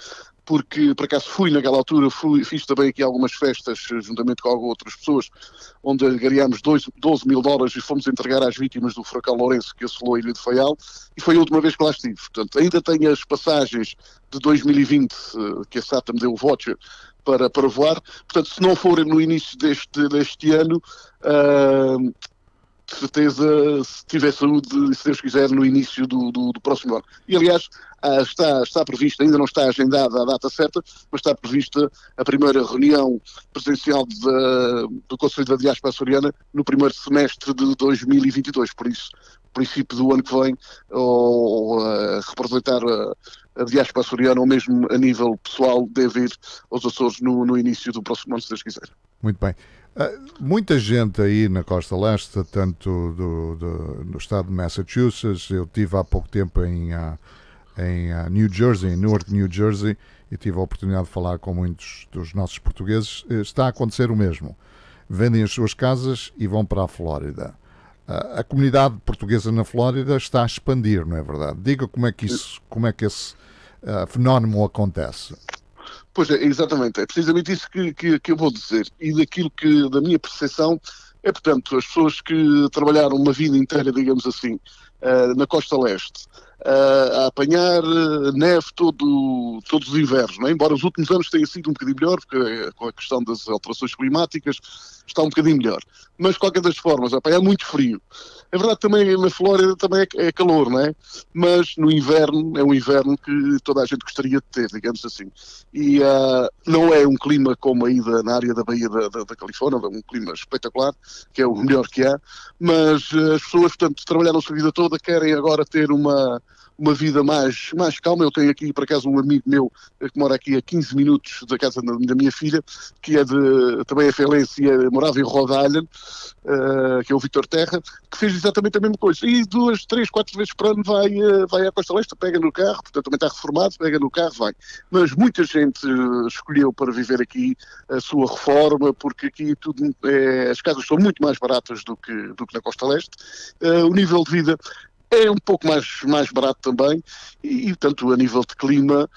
porque por acaso fui naquela altura, fiz também aqui algumas festas, juntamente com outras pessoas, onde angariámos 12 mil dólares e fomos entregar às vítimas do furacão Lourenço, que assolou a Ilha de Faial, e foi a última vez que lá estive. Portanto, ainda tenho as passagens de 2020, que a SATA me deu o voucher para voar. Portanto, se não for no início deste ano, de certeza, se tiver saúde, se Deus quiser, no início do próximo ano. E, aliás, está prevista, ainda não está agendada a data certa, mas está prevista a primeira reunião presencial do Conselho da Diáspora Açoriana no primeiro semestre de 2022. Por isso, princípio do ano que vem, ou a representar a diáspora açoriana, ou mesmo a nível pessoal, deve ir aos Açores no início do próximo ano, se Deus quiser.
Muito bem. Muita gente aí na Costa Leste, tanto no estado de Massachusetts, eu estive há pouco tempo em New Jersey, em Newark, New Jersey, e tive a oportunidade de falar com muitos dos nossos portugueses. Está a acontecer o mesmo. Vendem as suas casas e vão para a Flórida. A comunidade portuguesa na Flórida está a expandir, não é verdade? Diga como é que esse fenómeno acontece.
Pois é, exatamente. É precisamente isso que eu vou dizer. E daquilo que, da minha percepção, é, portanto, as pessoas que trabalharam uma vida inteira, digamos assim, na Costa Leste, a apanhar neve todos os invernos, não é? Embora os últimos anos tenha sido um bocadinho melhor, porque com a questão das alterações climáticas está um bocadinho melhor. Mas, de qualquer das formas, a apanhar muito frio. É verdade, também na Flórida também é calor, não é? Mas no inverno, é um inverno que toda a gente gostaria de ter, digamos assim. E não é um clima como aí na área da Baía da Califórnia, é um clima espetacular, que é o melhor que há, mas as pessoas, portanto, trabalharam a sua vida toda, querem agora ter uma vida mais calma. Eu tenho aqui, por acaso, um amigo meu que mora aqui a 15 minutos da casa da minha filha, que também é felense e morava em Rhode Island, que é o Vítor Terra, que fez exatamente a mesma coisa. E 2, 3, 4 vezes por ano vai à Costa Leste, pega no carro, portanto também está reformado, pega no carro, vai. Mas muita gente escolheu para viver aqui a sua reforma, porque aqui as casas são muito mais baratas do que na Costa Leste. O nível de vida é um pouco mais barato também e, portanto, a nível de clima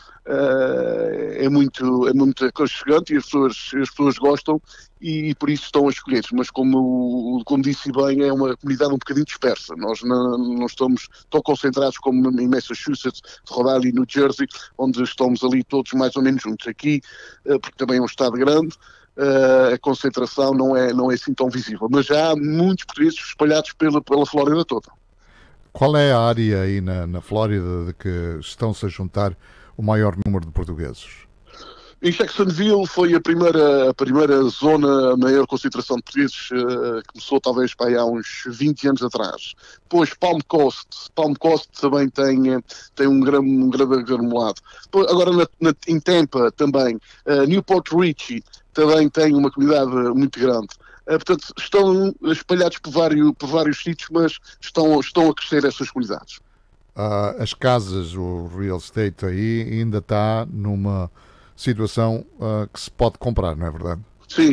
é muito aconchegante e as pessoas gostam e por isso estão a escolher. Mas como disse bem, é uma comunidade um bocadinho dispersa. Nós não estamos tão concentrados como em Massachusetts, Rhode Island e New Jersey, onde estamos ali todos mais ou menos juntos. Aqui, porque também é um estado grande, a concentração não é assim tão visível. Mas já há muitos portugueses espalhados pela Flórida toda.
Qual é a área aí na Flórida de que estão-se a juntar o maior número de portugueses?
Em Jacksonville foi a primeira zona, a maior concentração de portugueses, começou talvez há uns 20 anos atrás. Depois Palm Coast também tem um grande agramulado. Agora em Tampa também, Newport Richey também tem uma comunidade muito grande. Portanto, estão espalhados por vários sítios, mas estão a crescer essas comunidades.
As casas, o real estate aí ainda está numa situação que se pode comprar, não é verdade?
Sim,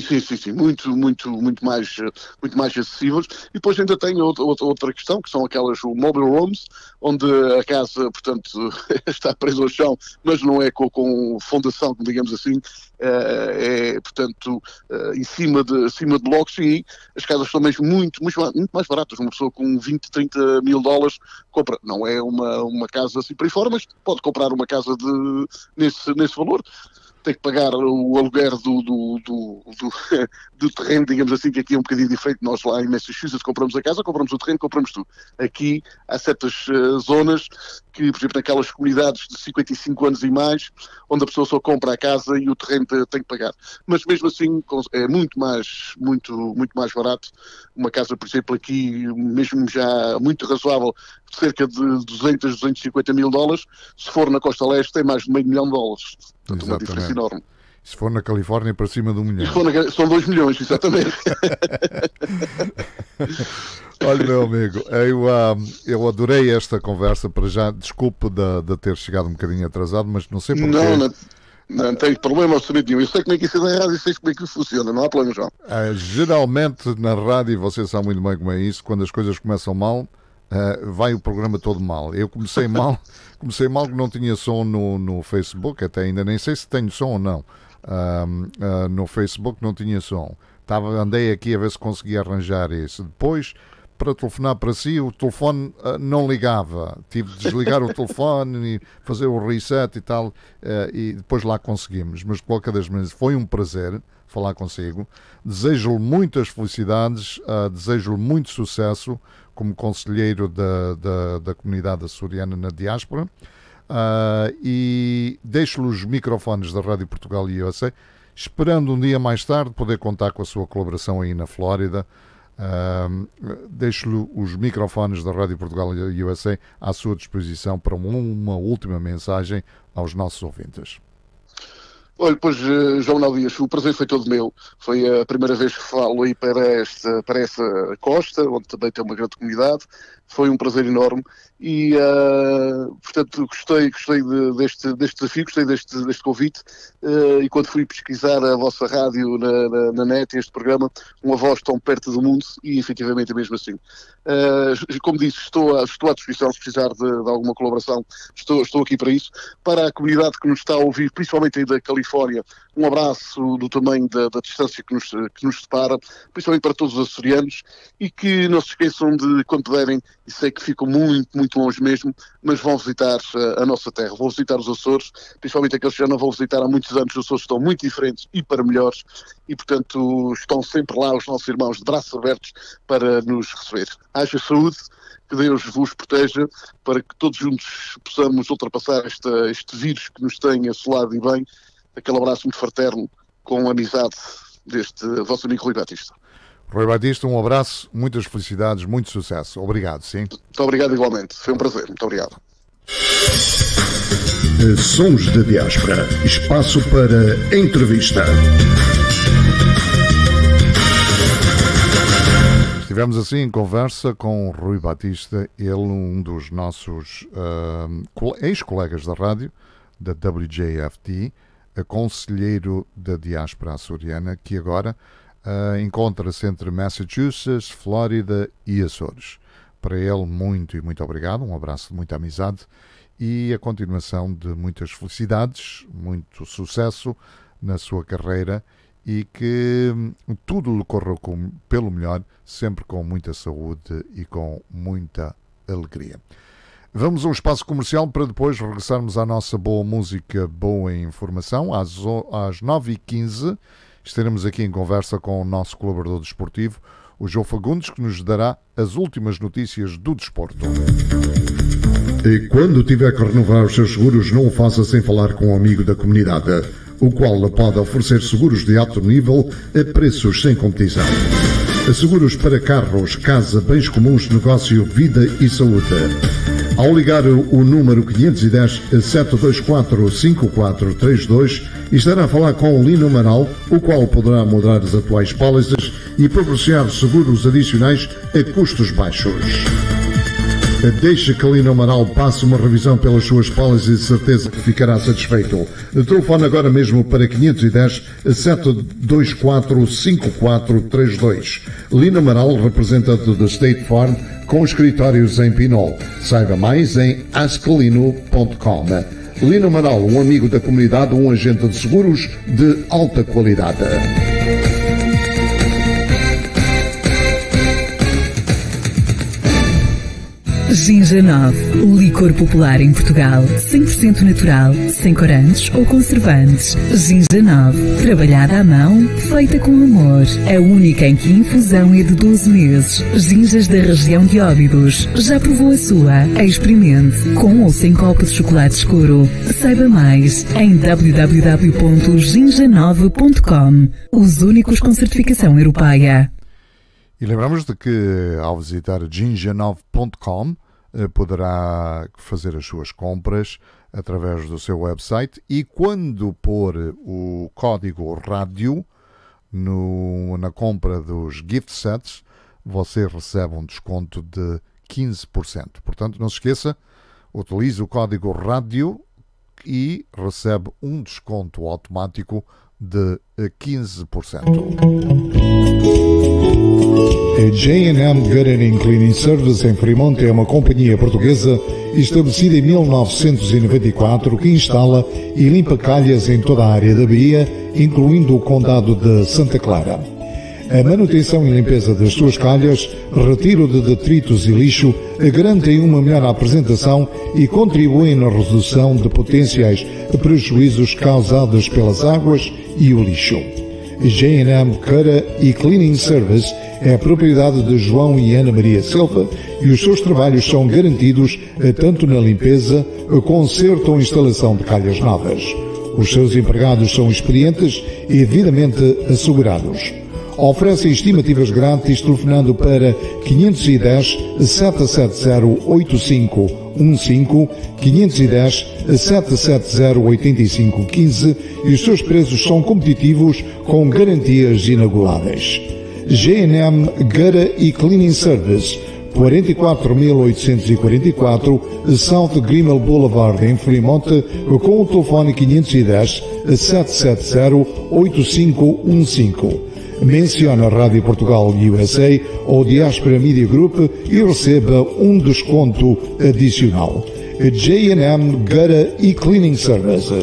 muito mais acessíveis. E depois ainda tem outra questão, que são o mobile homes, onde a casa, portanto, está presa ao chão, mas não é com fundação, digamos assim, portanto, em cima de blocos, e as casas são mesmo muito mais baratas. Uma pessoa com 20, 30 mil dólares compra, não é uma casa assim por aí fora, mas pode comprar uma casa nesse valor. Tem que pagar o aluguer do terreno, digamos assim, que aqui é um bocadinho diferente. Nós lá em Massachusetts compramos a casa, compramos o terreno, compramos tudo. Aqui há certas zonas que, por exemplo, naquelas comunidades de 55 anos e mais, onde a pessoa só compra a casa e o terreno tem que pagar. Mas mesmo assim é muito mais barato. Uma casa, por exemplo, aqui, mesmo já muito razoável, cerca de 200, 250 mil dólares. Se for na Costa Leste, tem mais de $500 mil. Portanto, uma diferença enorme.
Se for na Califórnia, para cima de $1 milhão.
São 2 milhões, exatamente.
Olha, meu amigo, eu adorei esta conversa. Para já, desculpe de ter chegado um bocadinho atrasado, mas não sei porquê.
Não tem problema absoluto nenhum. Eu sei como é que isso é na rádio e sei como é que isso funciona, não há problema, João.
Geralmente na rádio, você sabe muito bem como é isso, quando as coisas começam mal, vai o programa todo mal. Eu comecei mal que não tinha som no Facebook, até ainda nem sei se tenho som ou não. No Facebook não tinha som. Andei aqui a ver se conseguia arranjar isso. Depois, para telefonar para si, o telefone não ligava. Tive de desligar o telefone e fazer o reset e tal, e depois lá conseguimos. Mas de qualquer das maneiras, foi um prazer falar consigo. Desejo-lhe muitas felicidades, desejo-lhe muito sucesso como conselheiro da comunidade açoriana na diáspora, e deixo-lhe os microfones da Rádio Portugal e USA, esperando um dia mais tarde poder contar com a sua colaboração aí na Flórida. Deixo-lhe os microfones da Rádio Portugal e USA à sua disposição para uma última mensagem aos nossos ouvintes.
Olha, pois, João Manuel Dias, o prazer foi todo meu. Foi a primeira vez que falo aí para essa costa, onde também tem uma grande comunidade. Foi um prazer enorme e, portanto, gostei deste desafio, gostei deste convite, e quando fui pesquisar a vossa rádio na net, este programa, uma voz tão perto do mundo, e efetivamente é mesmo assim. Como disse, estou à disposição, se precisar de alguma colaboração, estou aqui para isso. Para a comunidade que nos está a ouvir, principalmente aí da Califórnia, um abraço do tamanho da distância que nos separa, principalmente para todos os açorianos, e que não se esqueçam de, quando puderem, e sei que ficam muito, muito longe mesmo, mas vão visitar a nossa terra, vão visitar os Açores, principalmente aqueles que já não vão visitar há muitos anos. Os Açores estão muito diferentes e para melhores, e portanto estão sempre lá os nossos irmãos de braços abertos para nos receber. Haja saúde, que Deus vos proteja, para que todos juntos possamos ultrapassar este vírus que nos tem assolado, e bem. Aquele abraço muito fraterno, com a amizade deste vosso amigo Rui Batista.
Rui Batista, um abraço, muitas felicidades, muito sucesso. Obrigado, sim.
Muito obrigado igualmente. Foi um prazer. Muito obrigado.
Sons da Diáspora. Espaço para entrevista.
Estivemos assim em conversa com Rui Batista, ele um dos nossos ex-colegas da rádio, da WJFT, conselheiro da diáspora açoriana, que agora encontra-se entre Massachusetts, Flórida e Açores. Para ele, muito e muito obrigado, um abraço de muita amizade e a continuação de muitas felicidades, muito sucesso na sua carreira, e que tudo lhe corra pelo melhor, sempre com muita saúde e com muita alegria. Vamos a um espaço comercial para depois regressarmos à nossa boa música, boa informação. Às 9h15 estaremos aqui em conversa com o nosso colaborador desportivo, o João Fagundes, que nos dará as últimas notícias do desporto.
E quando tiver que renovar os seus seguros, não o faça sem falar com um amigo da comunidade, o qual lhe pode oferecer seguros de alto nível a preços sem competição. Seguros para carros, casa, bens comuns, negócio, vida e saúde. Ao ligar o número 510-724-5432, estará a falar com o Lino Amaral, o qual poderá mudar as atuais pólices e proporcionar seguros adicionais a custos baixos. Deixe que Lino Amaral passe uma revisão pelas suas pólices e de certeza que ficará satisfeito. Telefone agora mesmo para 510-724-5432. Lino Amaral, representante da State Farm, com escritórios em Pinol. Saiba mais em asklino.com. Lino Amaral, um amigo da comunidade, um agente de seguros de alta qualidade.
Ginja 9, o licor popular em Portugal, 100% natural, sem corantes ou conservantes. Ginja 9, trabalhada à mão, feita com amor. A única em que a infusão é de 12 meses. Ginjas da região de Óbidos. Já provou a sua? Experimente, com ou sem copo de chocolate escuro. Saiba mais em www.ginja9.com. Os únicos com certificação europeia.
E lembramos de que, ao visitar ginja9.com, poderá fazer as suas compras através do seu website, e quando pôr o código rádio na compra dos gift sets, você recebe um desconto de 15%. Portanto, não se esqueça, utilize o código rádio e recebe um desconto automático de 15%.
A J&M Gutting Cleaning Service em Fremont é uma companhia portuguesa estabelecida em 1994 que instala e limpa calhas em toda a área da Bahia, incluindo o condado de Santa Clara. A manutenção e limpeza das suas calhas, retiro de detritos e lixo, garantem uma melhor apresentação e contribuem na redução de potenciais prejuízos causados pelas águas e o lixo. J&M Cutting e Cleaning Service é a propriedade de João e Ana Maria Silva e os seus trabalhos são garantidos tanto na limpeza, conserto ou instalação de calhas novas. Os seus empregados são experientes e devidamente assegurados. Oferecem estimativas grátis telefonando para 510-770-8515, 510-770-8515 e os seus preços são competitivos com garantias inagualáveis. J&M Gutter e Cleaning Service, 44.844 South Grinnell Boulevard em Fremont, com o telefone 510-770-8515. Mencione a Rádio Portugal USA ou Diaspora Media Group e receba um desconto adicional. J&M Gutter e Cleaning Services.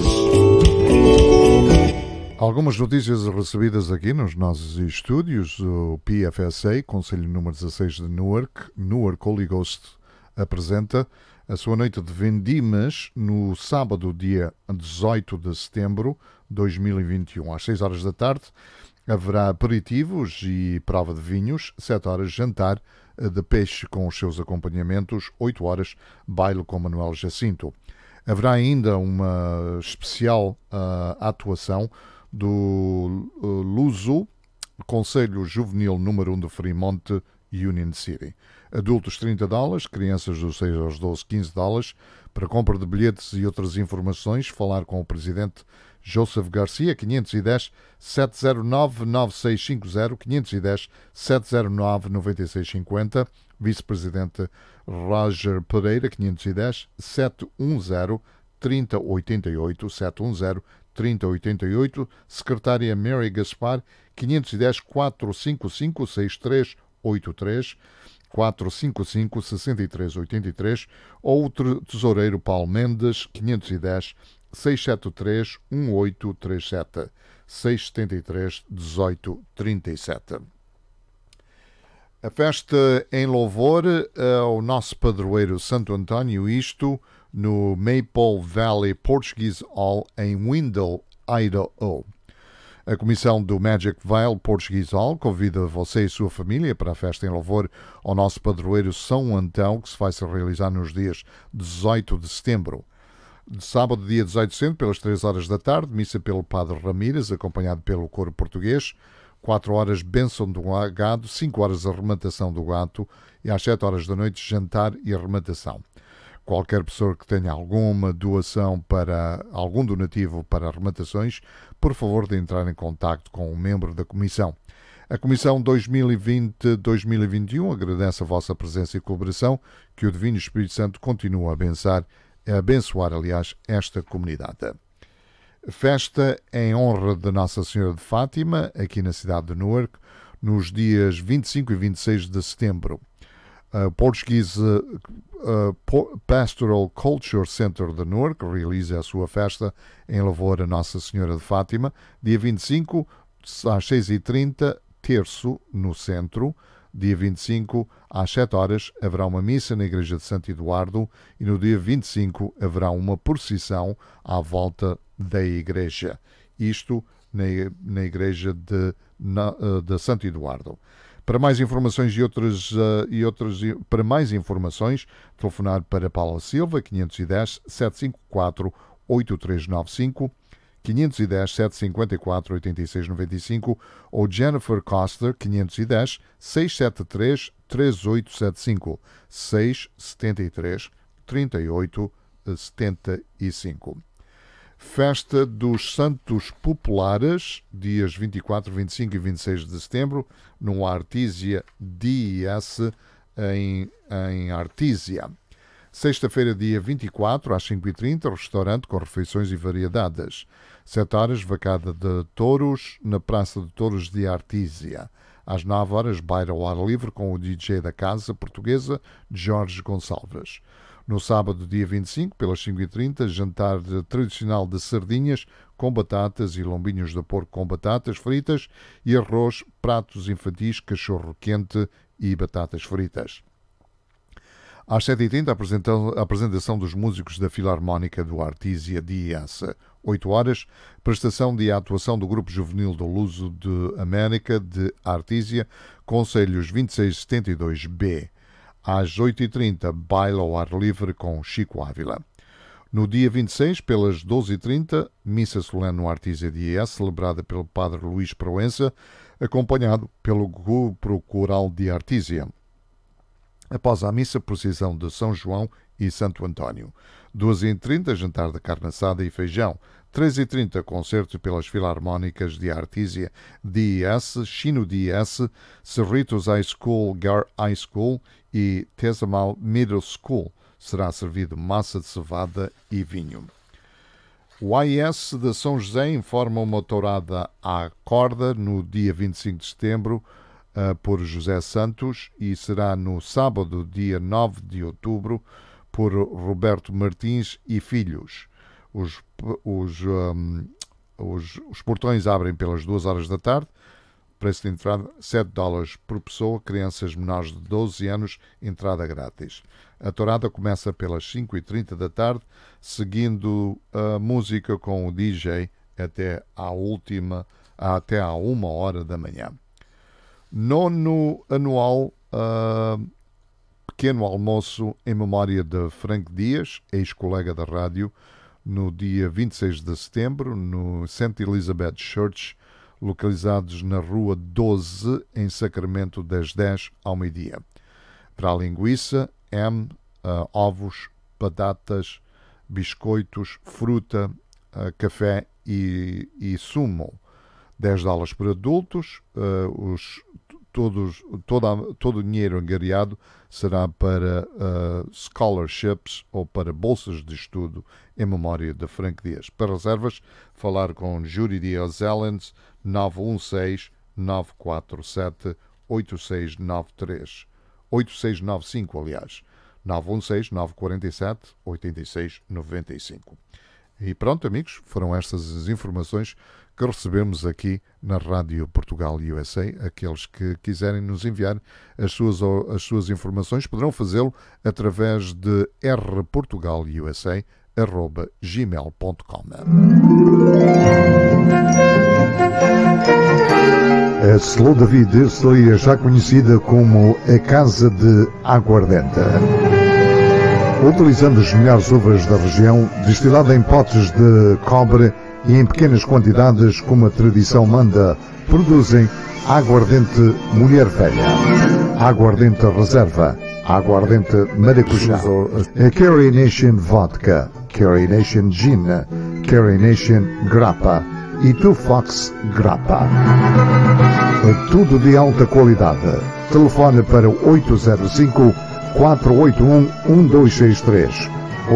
Algumas notícias recebidas aqui nos nossos estúdios. O PFSA, Conselho número 16 de Newark Holy Ghost, apresenta a sua noite de vendimas no sábado, dia 18 de setembro de 2021, às 6 horas da tarde. Haverá aperitivos e prova de vinhos, 7 horas jantar de peixe com os seus acompanhamentos, 8 horas baile com Manuel Jacinto. Haverá ainda uma especial atuação do Luso, Conselho Juvenil número 1 de Fremont, Union City. Adultos $30, crianças dos 6 aos 12 $15. Para compra de bilhetes e outras informações, falar com o Presidente Joseph Garcia, 510-709-9650, 510-709-9650. Vice-Presidente Roger Pereira, 510-710-3088, 710-3088. Secretária Mary Gaspar, 510-455-6383, 455-6383, ou o Tesoureiro Paulo Mendes, 510-673-1837, 673-1837. A festa em louvor ao nosso padroeiro Santo António, isto no Maple Valley Portuguese Hall em Wendell, Idaho. A comissão do Magic Vale Portuguese Hall convida você e sua família para a festa em louvor ao nosso padroeiro São Antão, que se vai realizar nos dias 18 de setembro. De sábado, dia 18 de setembro, pelas 3 horas da tarde, missa pelo Padre Ramírez, acompanhado pelo coro português, 4 horas bênção do gado, 5 horas arrematação do gato e às 7 horas da noite jantar e arrematação. Qualquer pessoa que tenha alguma doação para algum donativo para arrematações, por favor de entrar em contacto com um membro da comissão. A Comissão 2020-2021 agradece a vossa presença e colaboração, que o Divino Espírito Santo continue a abençoar, esta comunidade. Festa em honra de Nossa Senhora de Fátima, aqui na cidade de Newark, nos dias 25 e 26 de setembro. Portuguese Pastoral Culture Center de Newark realiza a sua festa em louvor a Nossa Senhora de Fátima, dia 25 às 6h30, terço no centro. Dia 25 às 7 horas haverá uma missa na Igreja de Santo Eduardo e no dia 25 haverá uma procissão à volta da igreja. Isto na Igreja de Santo Eduardo. Para mais informações para mais informações, telefonar para Paula Silva, 510-754-8395, 510-754-8695, ou Jennifer Coster, 510-673-3875, 673-3875. Festa dos Santos Populares, dias 24, 25 e 26 de setembro, no Artesia DIS, em Artesia. Sexta-feira, dia 24, às 5h30, restaurante com refeições e variedades. 7 horas, vacada de touros, na Praça de Touros de Artesia. Às 9 horas, baile ao ar livre com o DJ da casa portuguesa, Jorge Gonçalves. No sábado, dia 25, pelas 5h30, jantar tradicional de sardinhas com batatas e lombinhos de porco com batatas fritas e arroz, pratos infantis, cachorro quente e batatas fritas. Às 7h30, a apresentação dos músicos da Filarmónica do Artesia Dias. 8 horas, prestação de atuação do Grupo Juvenil do Luso de América de Artesia, Conselhos 2672B. Às 8h30, baile ao ar livre com Chico Ávila. No dia 26, pelas 12h30, missa solene no Artesia Dias, celebrada pelo padre Luís Proença, acompanhado pelo grupo coral de Artesia. Após a missa, procissão de São João e Santo António. 12h30, jantar de carne assada e feijão. 13h30, concerto pelas Filarmónicas de Artesia DIS, Chino DIS, Cerritos High School, Gar High School e Tesamal Middle School. Será servido massa de cevada e vinho. O AIS de São José informa uma tourada à corda no dia 25 de setembro por José Santos e será no sábado, dia 9 de outubro, por Roberto Martins e Filhos. Os portões abrem pelas 2 horas da tarde. Preço de entrada $7 por pessoa. Crianças menores de 12 anos, entrada grátis. A tourada começa pelas 5h30 da tarde, seguindo a música com o DJ até à 1h da manhã. 9º anual pequeno almoço em memória de Frank Dias, ex-colega da rádio, no dia 26 de setembro, no St. Elizabeth Church, localizados na Rua 12, em Sacramento, das 10 ao meio-dia. Para a linguiça, ovos, batatas, biscoitos, fruta, café e sumo. $10 para adultos. Todo o dinheiro angariado será para scholarships ou para bolsas de estudo em memória de Frank Dias. Para reservas, falar com Judy Dias Ellens, 916-947-8693. 8695, aliás. 916-947-8695. E pronto, amigos, foram estas as informações que recebemos aqui na Rádio Portugal USA. Aqueles que quiserem nos enviar as suas informações poderão fazê-lo através de rportugalusa@gmail.com.
A Slow David é já conhecida como a Casa de Aguardente. Utilizando as melhores uvas da região, destilada em potes de cobre e em pequenas quantidades, como a tradição manda, produzem aguardente mulher velha, aguardente reserva, aguardente maracujá, a Carrie Nation Vodka, Carrie Nation Gin, Carrie Nation Grappa e Two Fox Grappa. Tudo de alta qualidade. Telefone para 805-481-1263,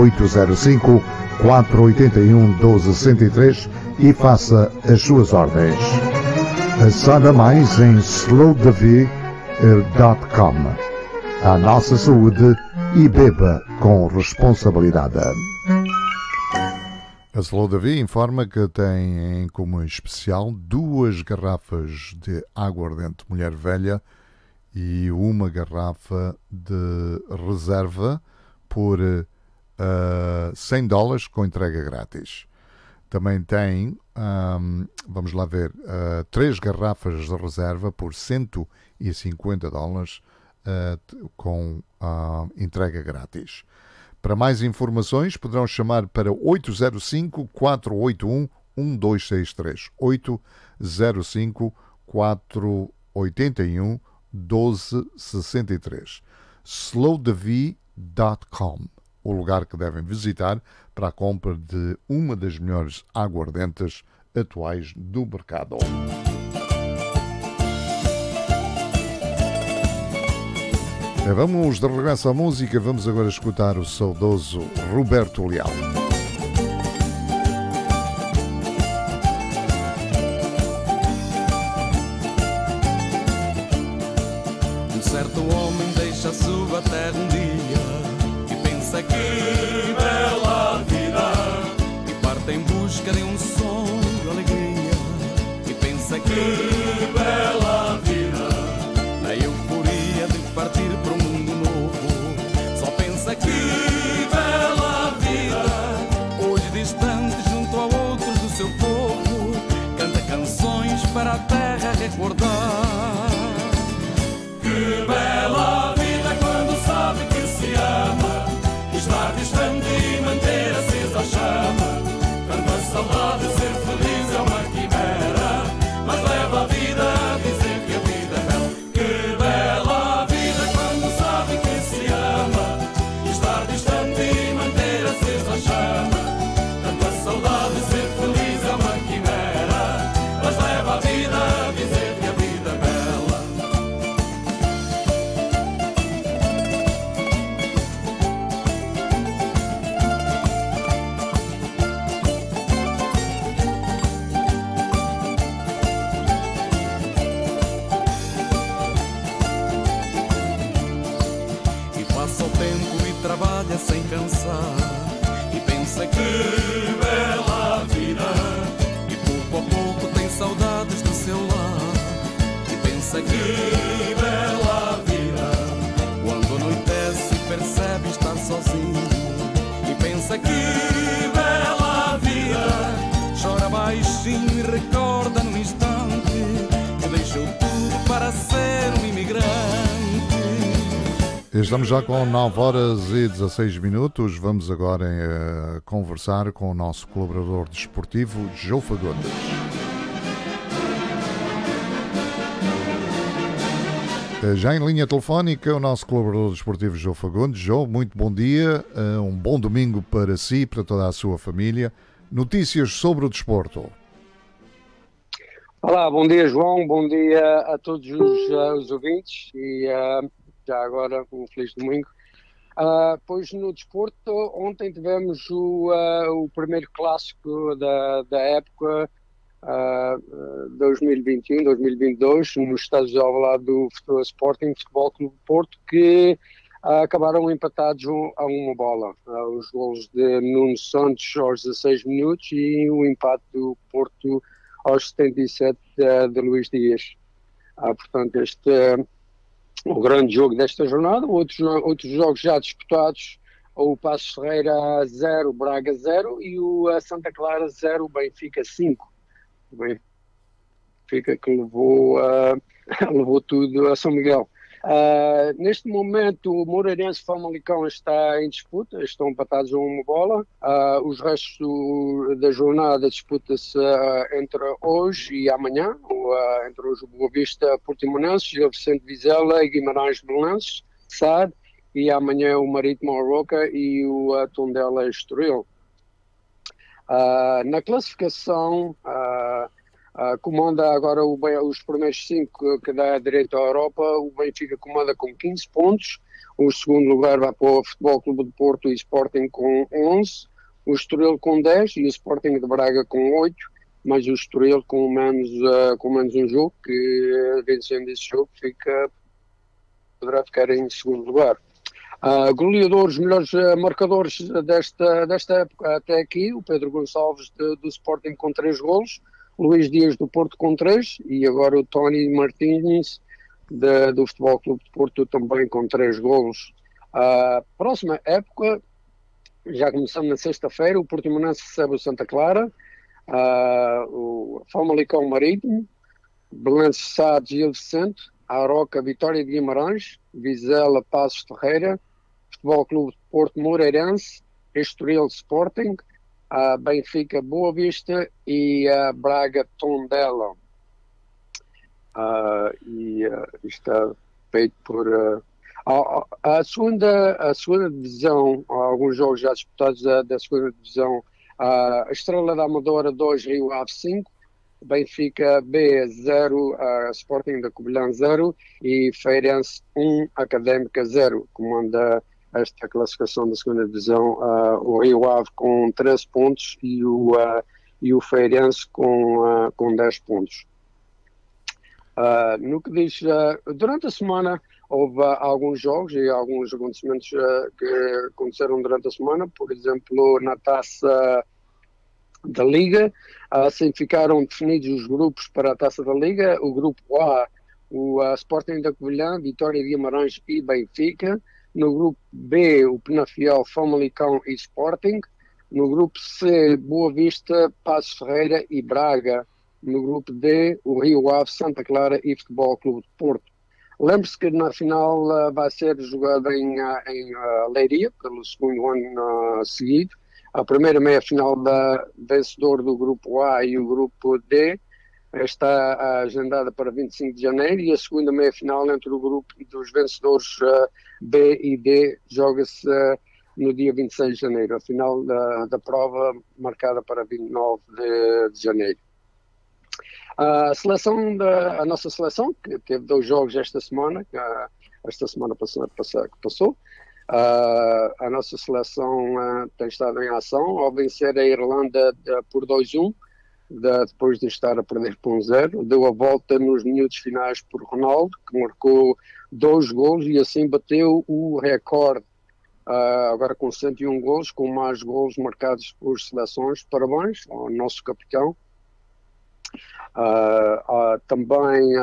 805-481-1263 e faça as suas ordens. Saiba mais em slowdavi.com. A nossa saúde e beba com responsabilidade.
A Slow Davi informa que tem como especial 2 garrafas de aguardente mulher velha e uma garrafa de reserva por $100 com entrega grátis. Também tem, vamos lá ver, 3 garrafas de reserva por $150 com entrega grátis. Para mais informações, poderão chamar para 805-481-1263. 805-481-1263. slowdavi.com, o lugar que devem visitar para a compra de uma das melhores aguardentes atuais do mercado. Vamos de regresso à música, vamos agora escutar o saudoso Roberto Leal.
homem deixa a sua terra um dia e pensa que bela vida, e parte em busca de um sonho de alegria, e pensa que bela vida, na euforia de partir para um mundo novo. Só pensa que bela vida, hoje distante junto a outros do seu povo, canta canções para a terra recordar. Que bela vida quando sabe que se ama, estar distante e manter acesa a chama. Quando a saudade de ser feliz é uma quimera, mas leva a vida a dizer que a vida é bela. Que bela vida quando sabe que se ama, estar distante e manter acesa a chama. Quando a saudade de ser feliz é uma quimera, mas leva a vida a dizer que a vida é bela. Trabalha sem cansar e pensa que bela vida, e pouco a pouco tem saudades do seu lar, e pensa que bela vida, quando anoitece percebe estar sozinho, e pensa que bela vida, chora baixinho e recorda num instante que deixou tudo para ser um imigrante.
Estamos já com 9 horas e 16 minutos. Vamos agora conversar com o nosso colaborador desportivo, João Fagundes. Já em linha telefónica, o nosso colaborador desportivo, João Fagundes. João, muito bom dia, um bom domingo para si e para toda a sua família. Notícias sobre o desporto.
Olá, bom dia, João, bom dia a todos os ouvintes e já agora um feliz domingo. Pois no desporto, ontem tivemos o primeiro clássico da época 2021-2022 no estádio de Alvalade do Sporting Futebol Clube do Porto, que acabaram empatados a uma bola. Os golos de Nuno Santos aos 16 minutos e o empate do Porto aos 77 de Luís Dias. Portanto, o grande jogo desta jornada. Outros jogos já disputados: o Passos Ferreira 0, Braga 0 e o Santa Clara 0, Benfica 5. O Benfica que levou tudo a São Miguel. Neste momento o Moreirense e Famalicão está em disputa, estão empatados a uma bola. Os restos da jornada disputa-se entre hoje e amanhã, entre hoje o Boa Vista Portimonense, Gil Vicente Vizela e Guimarães Belenenses, SAD, e amanhã o Marítimo Roca e o Tondela Estoril. Na classificação, comanda agora os primeiros 5 que dá direito à Europa. O Benfica comanda com 15 pontos, o segundo lugar vai para o Futebol Clube de Porto e Sporting com 11, o Estoril com 10 e o Sporting de Braga com 8, mas o Estoril com menos um jogo, que vencendo esse jogo poderá ficar em segundo lugar. Goleadores, melhores marcadores desta época até aqui: o Pedro Gonçalves do Sporting com 3 golos, Luís Dias do Porto com 3 e agora o Tony Martins do Futebol Clube de Porto também com 3 golos. Próxima época, já começamos na sexta-feira, o Portimonense recebe o Santa Clara, o Famalicão Marítimo, Belenenses SAD Gil Vicente, Aroca Vitória de Guimarães, Vizela Passos Ferreira, Futebol Clube de Porto Moreirense, Estoril Sporting, Benfica Boa Vista e Braga Tondela. Está feito por a segunda divisão, alguns jogos já disputados da segunda divisão. A Estrela da Amadora 2, Rio Ave 5, Benfica B 0, Sporting da Covilhã 0 e Feirense 1, Académica 0. Comanda esta classificação da segunda divisão o Rio Ave com 13 pontos e o Feirense com 10 pontos. No que diz, durante a semana houve alguns jogos e alguns acontecimentos que aconteceram durante a semana, por exemplo, na Taça da Liga, assim ficaram definidos os grupos para a Taça da Liga. O grupo A, o Sporting da Covilhã, Vitória de Guimarães e Benfica. No grupo B, o Penafiel, Famalicão e Sporting. No grupo C, Boa Vista, Passos Ferreira e Braga. No grupo D, o Rio Ave, Santa Clara e Futebol Clube de Porto. Lembre-se que na final vai ser jogada em Leiria, pelo segundo ano seguido. A primeira meia-final da vencedor do grupo A e o grupo D está agendada para 25 de janeiro, e a segunda meia-final entre o grupo dos vencedores B e D joga-se no dia 26 de janeiro. A final da prova marcada para 29 de janeiro. A nossa seleção, que teve 2 jogos esta semana que passou, a nossa seleção tem estado em ação ao vencer a Irlanda por 2-1, depois de estar a perder por 1-0. Deu a volta nos minutos finais por Ronaldo, que marcou 2 golos e assim bateu o recorde, agora com 101 golos, com mais golos marcados por seleções. Parabéns ao nosso capitão. Também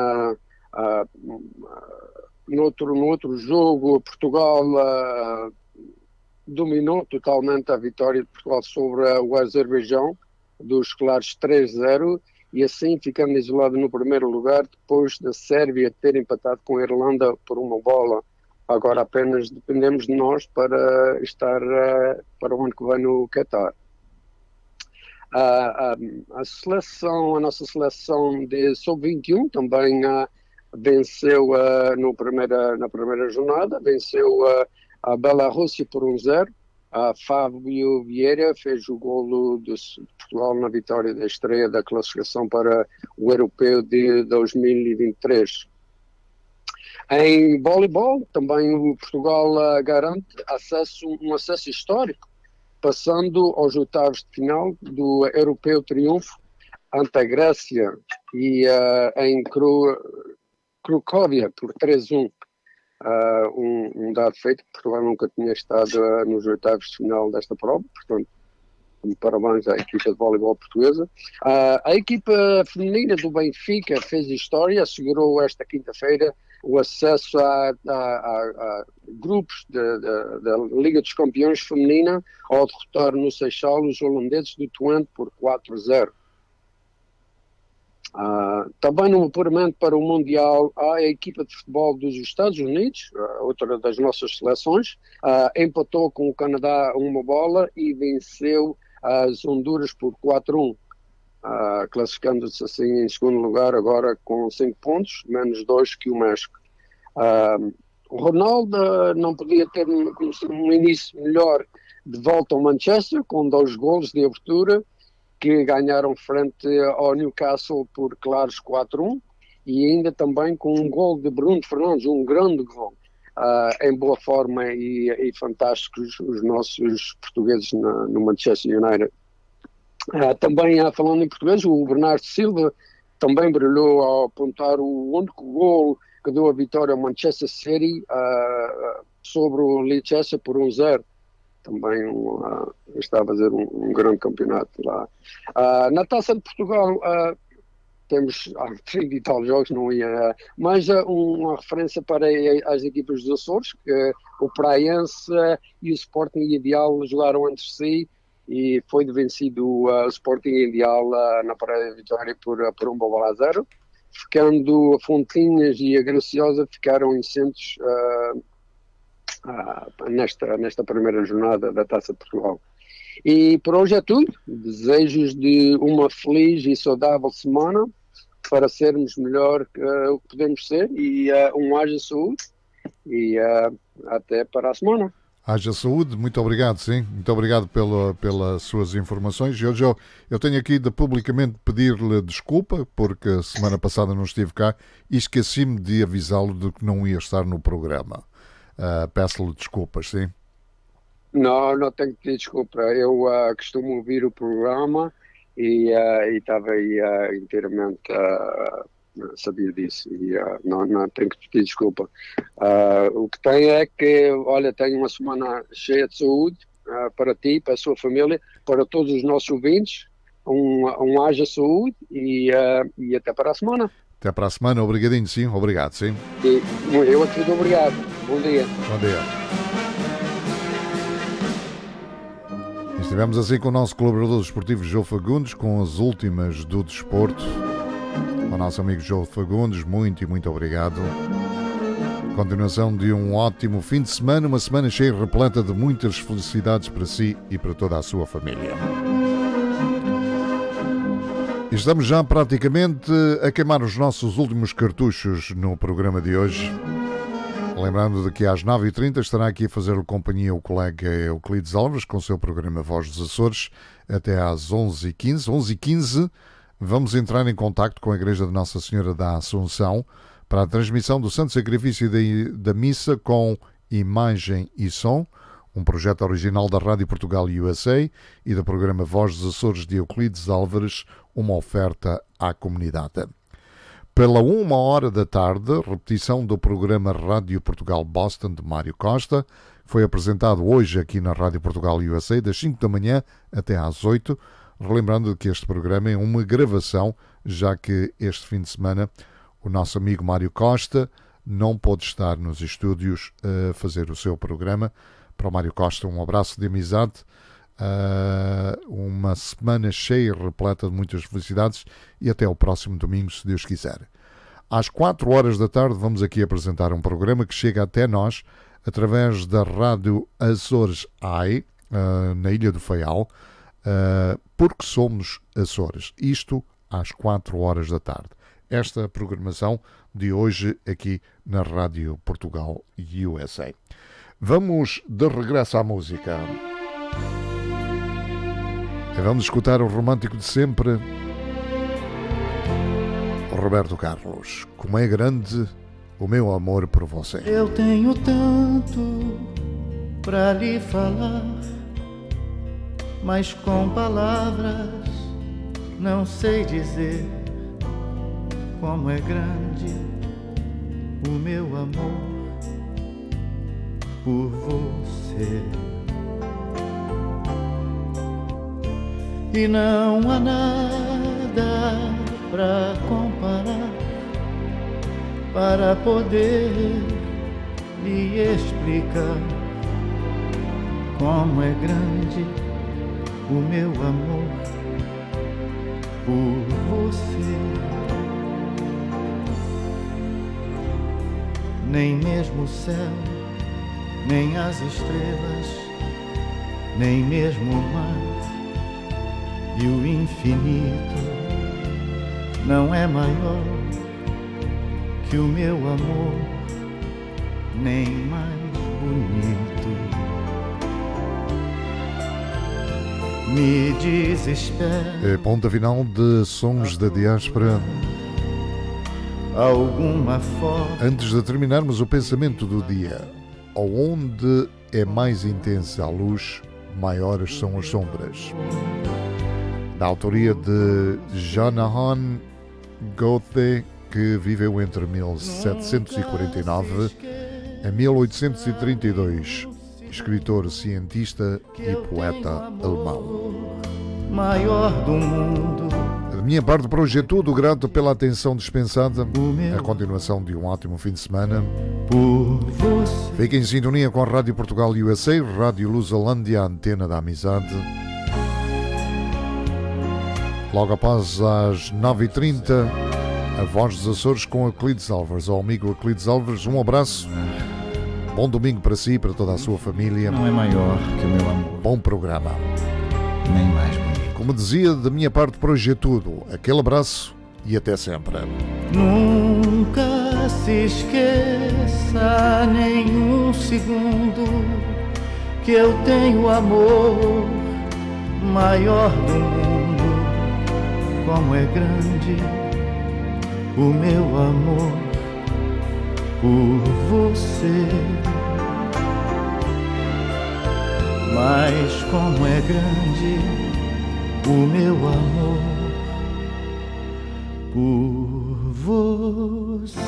no outro jogo, Portugal dominou totalmente a vitória de Portugal sobre o Azerbaijão, dos claros 3-0, e assim ficando isolado no primeiro lugar, depois da Sérvia ter empatado com a Irlanda por 1 bola. Agora apenas dependemos de nós para estar para o ano que vem no Qatar. A nossa seleção de sub-21 também venceu na primeira jornada, venceu a Belarússia por 1-0. Fábio Vieira fez o golo de Portugal na vitória da estreia da classificação para o Europeu de 2023. Em voleibol, também o Portugal garante um acesso histórico, passando aos oitavos de final do Europeu Triunfo ante a Grécia e em Cracóvia por 3-1. Um dado feito, que Portugal nunca tinha estado nos oitavos de final desta prova, portanto, parabéns à equipa de voleibol portuguesa. A equipa feminina do Benfica fez história, assegurou esta quinta-feira o acesso a grupos da Liga dos Campeões feminina ao derrotar no Seixal os holandeses do Twente por 4-0. Também no apuramento para o Mundial, a equipa de futebol dos Estados Unidos, outra das nossas seleções, empatou com o Canadá 1 bola e venceu as Honduras por 4-1, classificando-se assim em segundo lugar agora com 5 pontos, menos 2 que o México. O Ronaldo não podia ter um início melhor de volta ao Manchester, com 2 golos de abertura, que ganharam frente ao Newcastle por claros 4-1, e ainda também com um gol de Bruno Fernandes, um grande gol. Em boa forma e fantásticos os nossos portugueses no Manchester United. Também, falando em português, o Bernardo Silva também brilhou ao apontar o único gol que deu a vitória ao Manchester City sobre o Leicester por 1-0. Também está a fazer um grande campeonato lá. Na Taça de Portugal temos 30 e tal jogos, não ia, mas uma referência para as equipas dos Açores, que o Praense e o Sporting Ideal jogaram entre si e foi vencido o Sporting Ideal na Praia de Vitória por 1-0, ficando a Fontinhas e a Graciosa ficaram inocentes nesta primeira jornada da Taça de Portugal. E por hoje é tudo. Desejos de uma feliz e saudável semana para sermos melhor o que podemos ser, e haja saúde, e até para a semana.
Haja saúde, muito obrigado, sim. Muito obrigado pelas suas informações. Eu tenho aqui de publicamente pedir-lhe desculpa, porque semana passada não estive cá e esqueci-me de avisá-lo de que não ia estar no programa. Peço-lhe desculpas, sim?
Não tenho que pedir desculpa. Eu costumo ouvir o programa e estava aí inteiramente sabia disso e não tenho que te pedir desculpa. O que tem é que, olha, tenho uma semana cheia de saúde para ti, para a sua família, para todos os nossos ouvintes. Haja saúde e até para a semana.
Até para a semana, obrigadinho, sim, obrigado, sim.
E eu a tudo obrigado. Bom dia.
Bom dia. Estivemos assim com o nosso colaborador desportivo João Fagundes, com as últimas do desporto. O nosso amigo João Fagundes, muito obrigado. Continuação de um ótimo fim de semana, uma semana cheia e repleta de muitas felicidades para si e para toda a sua família. Estamos já praticamente a queimar os nossos últimos cartuchos no programa de hoje. Lembrando de que às 9h30 estará aqui a fazer companhia o colega Euclides Alves com o seu programa Voz dos Açores até às 11h15. 11h15 vamos entrar em contacto com a Igreja de Nossa Senhora da Assunção para a transmissão do Santo Sacrifício da Missa com imagem e som, um projeto original da Rádio Portugal USA e do programa Voz dos Açores de Euclides Álvares, uma oferta à comunidade. Pela 1h da tarde, repetição do programa Rádio Portugal Boston de Mário Costa, foi apresentado hoje aqui na Rádio Portugal USA, das 5 da manhã até às 8, relembrando que este programa é uma gravação, já que este fim de semana o nosso amigo Mário Costa não pôde estar nos estúdios a fazer o seu programa. Para o Mário Costa, um abraço de amizade, uma semana cheia, repleta de muitas felicidades e até o próximo domingo, se Deus quiser. Às 4h da tarde vamos aqui apresentar um programa que chega até nós através da Rádio Açores AI, na Ilha do Faial, porque somos Açores. Isto às 4h da tarde. Esta programação de hoje aqui na Rádio Portugal USA. Vamos de regresso à música. E vamos escutar o romântico de sempre, Roberto Carlos. Como é grande o meu amor por você.
Eu tenho tanto pra lhe falar, mas com palavras não sei dizer como é grande o meu amor por você. E não há nada pra comparar, para poder lhe explicar como é grande o meu amor por você. Nem mesmo o céu, nem as estrelas, nem mesmo o mar e o infinito não é maior que o meu amor, nem mais bonito. Me desespera.
Ponto final de Sons da Diáspora.
Alguma forma.
Antes de terminarmos o pensamento do dia, onde é mais intensa a luz, maiores são as sombras. Da autoria de Jonathan Goethe, que viveu entre 1749 a 1832, escritor, cientista e poeta alemão.
Maior do mundo.
Da minha parte, por hoje é tudo. Grato pela atenção dispensada. A continuação de um ótimo fim de semana. Fiquem em sintonia com a Rádio Portugal USA, Rádio Lusolândia, a antena da amizade. Logo após às 9h30, a Voz dos Açores com Euclides Álvares. Ao amigo Euclides Álvares, um abraço. Bom domingo para si e para toda a sua família.
Não é maior que o meu amor.
Bom programa.
Nem mais bonito.
Como dizia, da minha parte por hoje é tudo. Aquele abraço e até sempre.
Nunca se esqueça nem um segundo que eu tenho amor maior do mundo. Como é grande o meu amor por você. Mas como é grande o meu amor por você. você.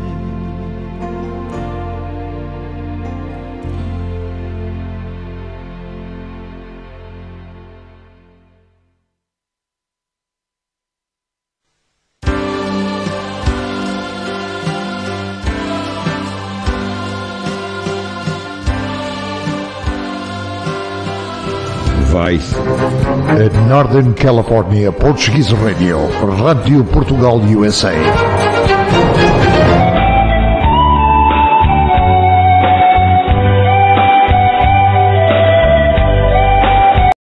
Vice.
Northern California Portuguese Radio, Rádio Portugal USA.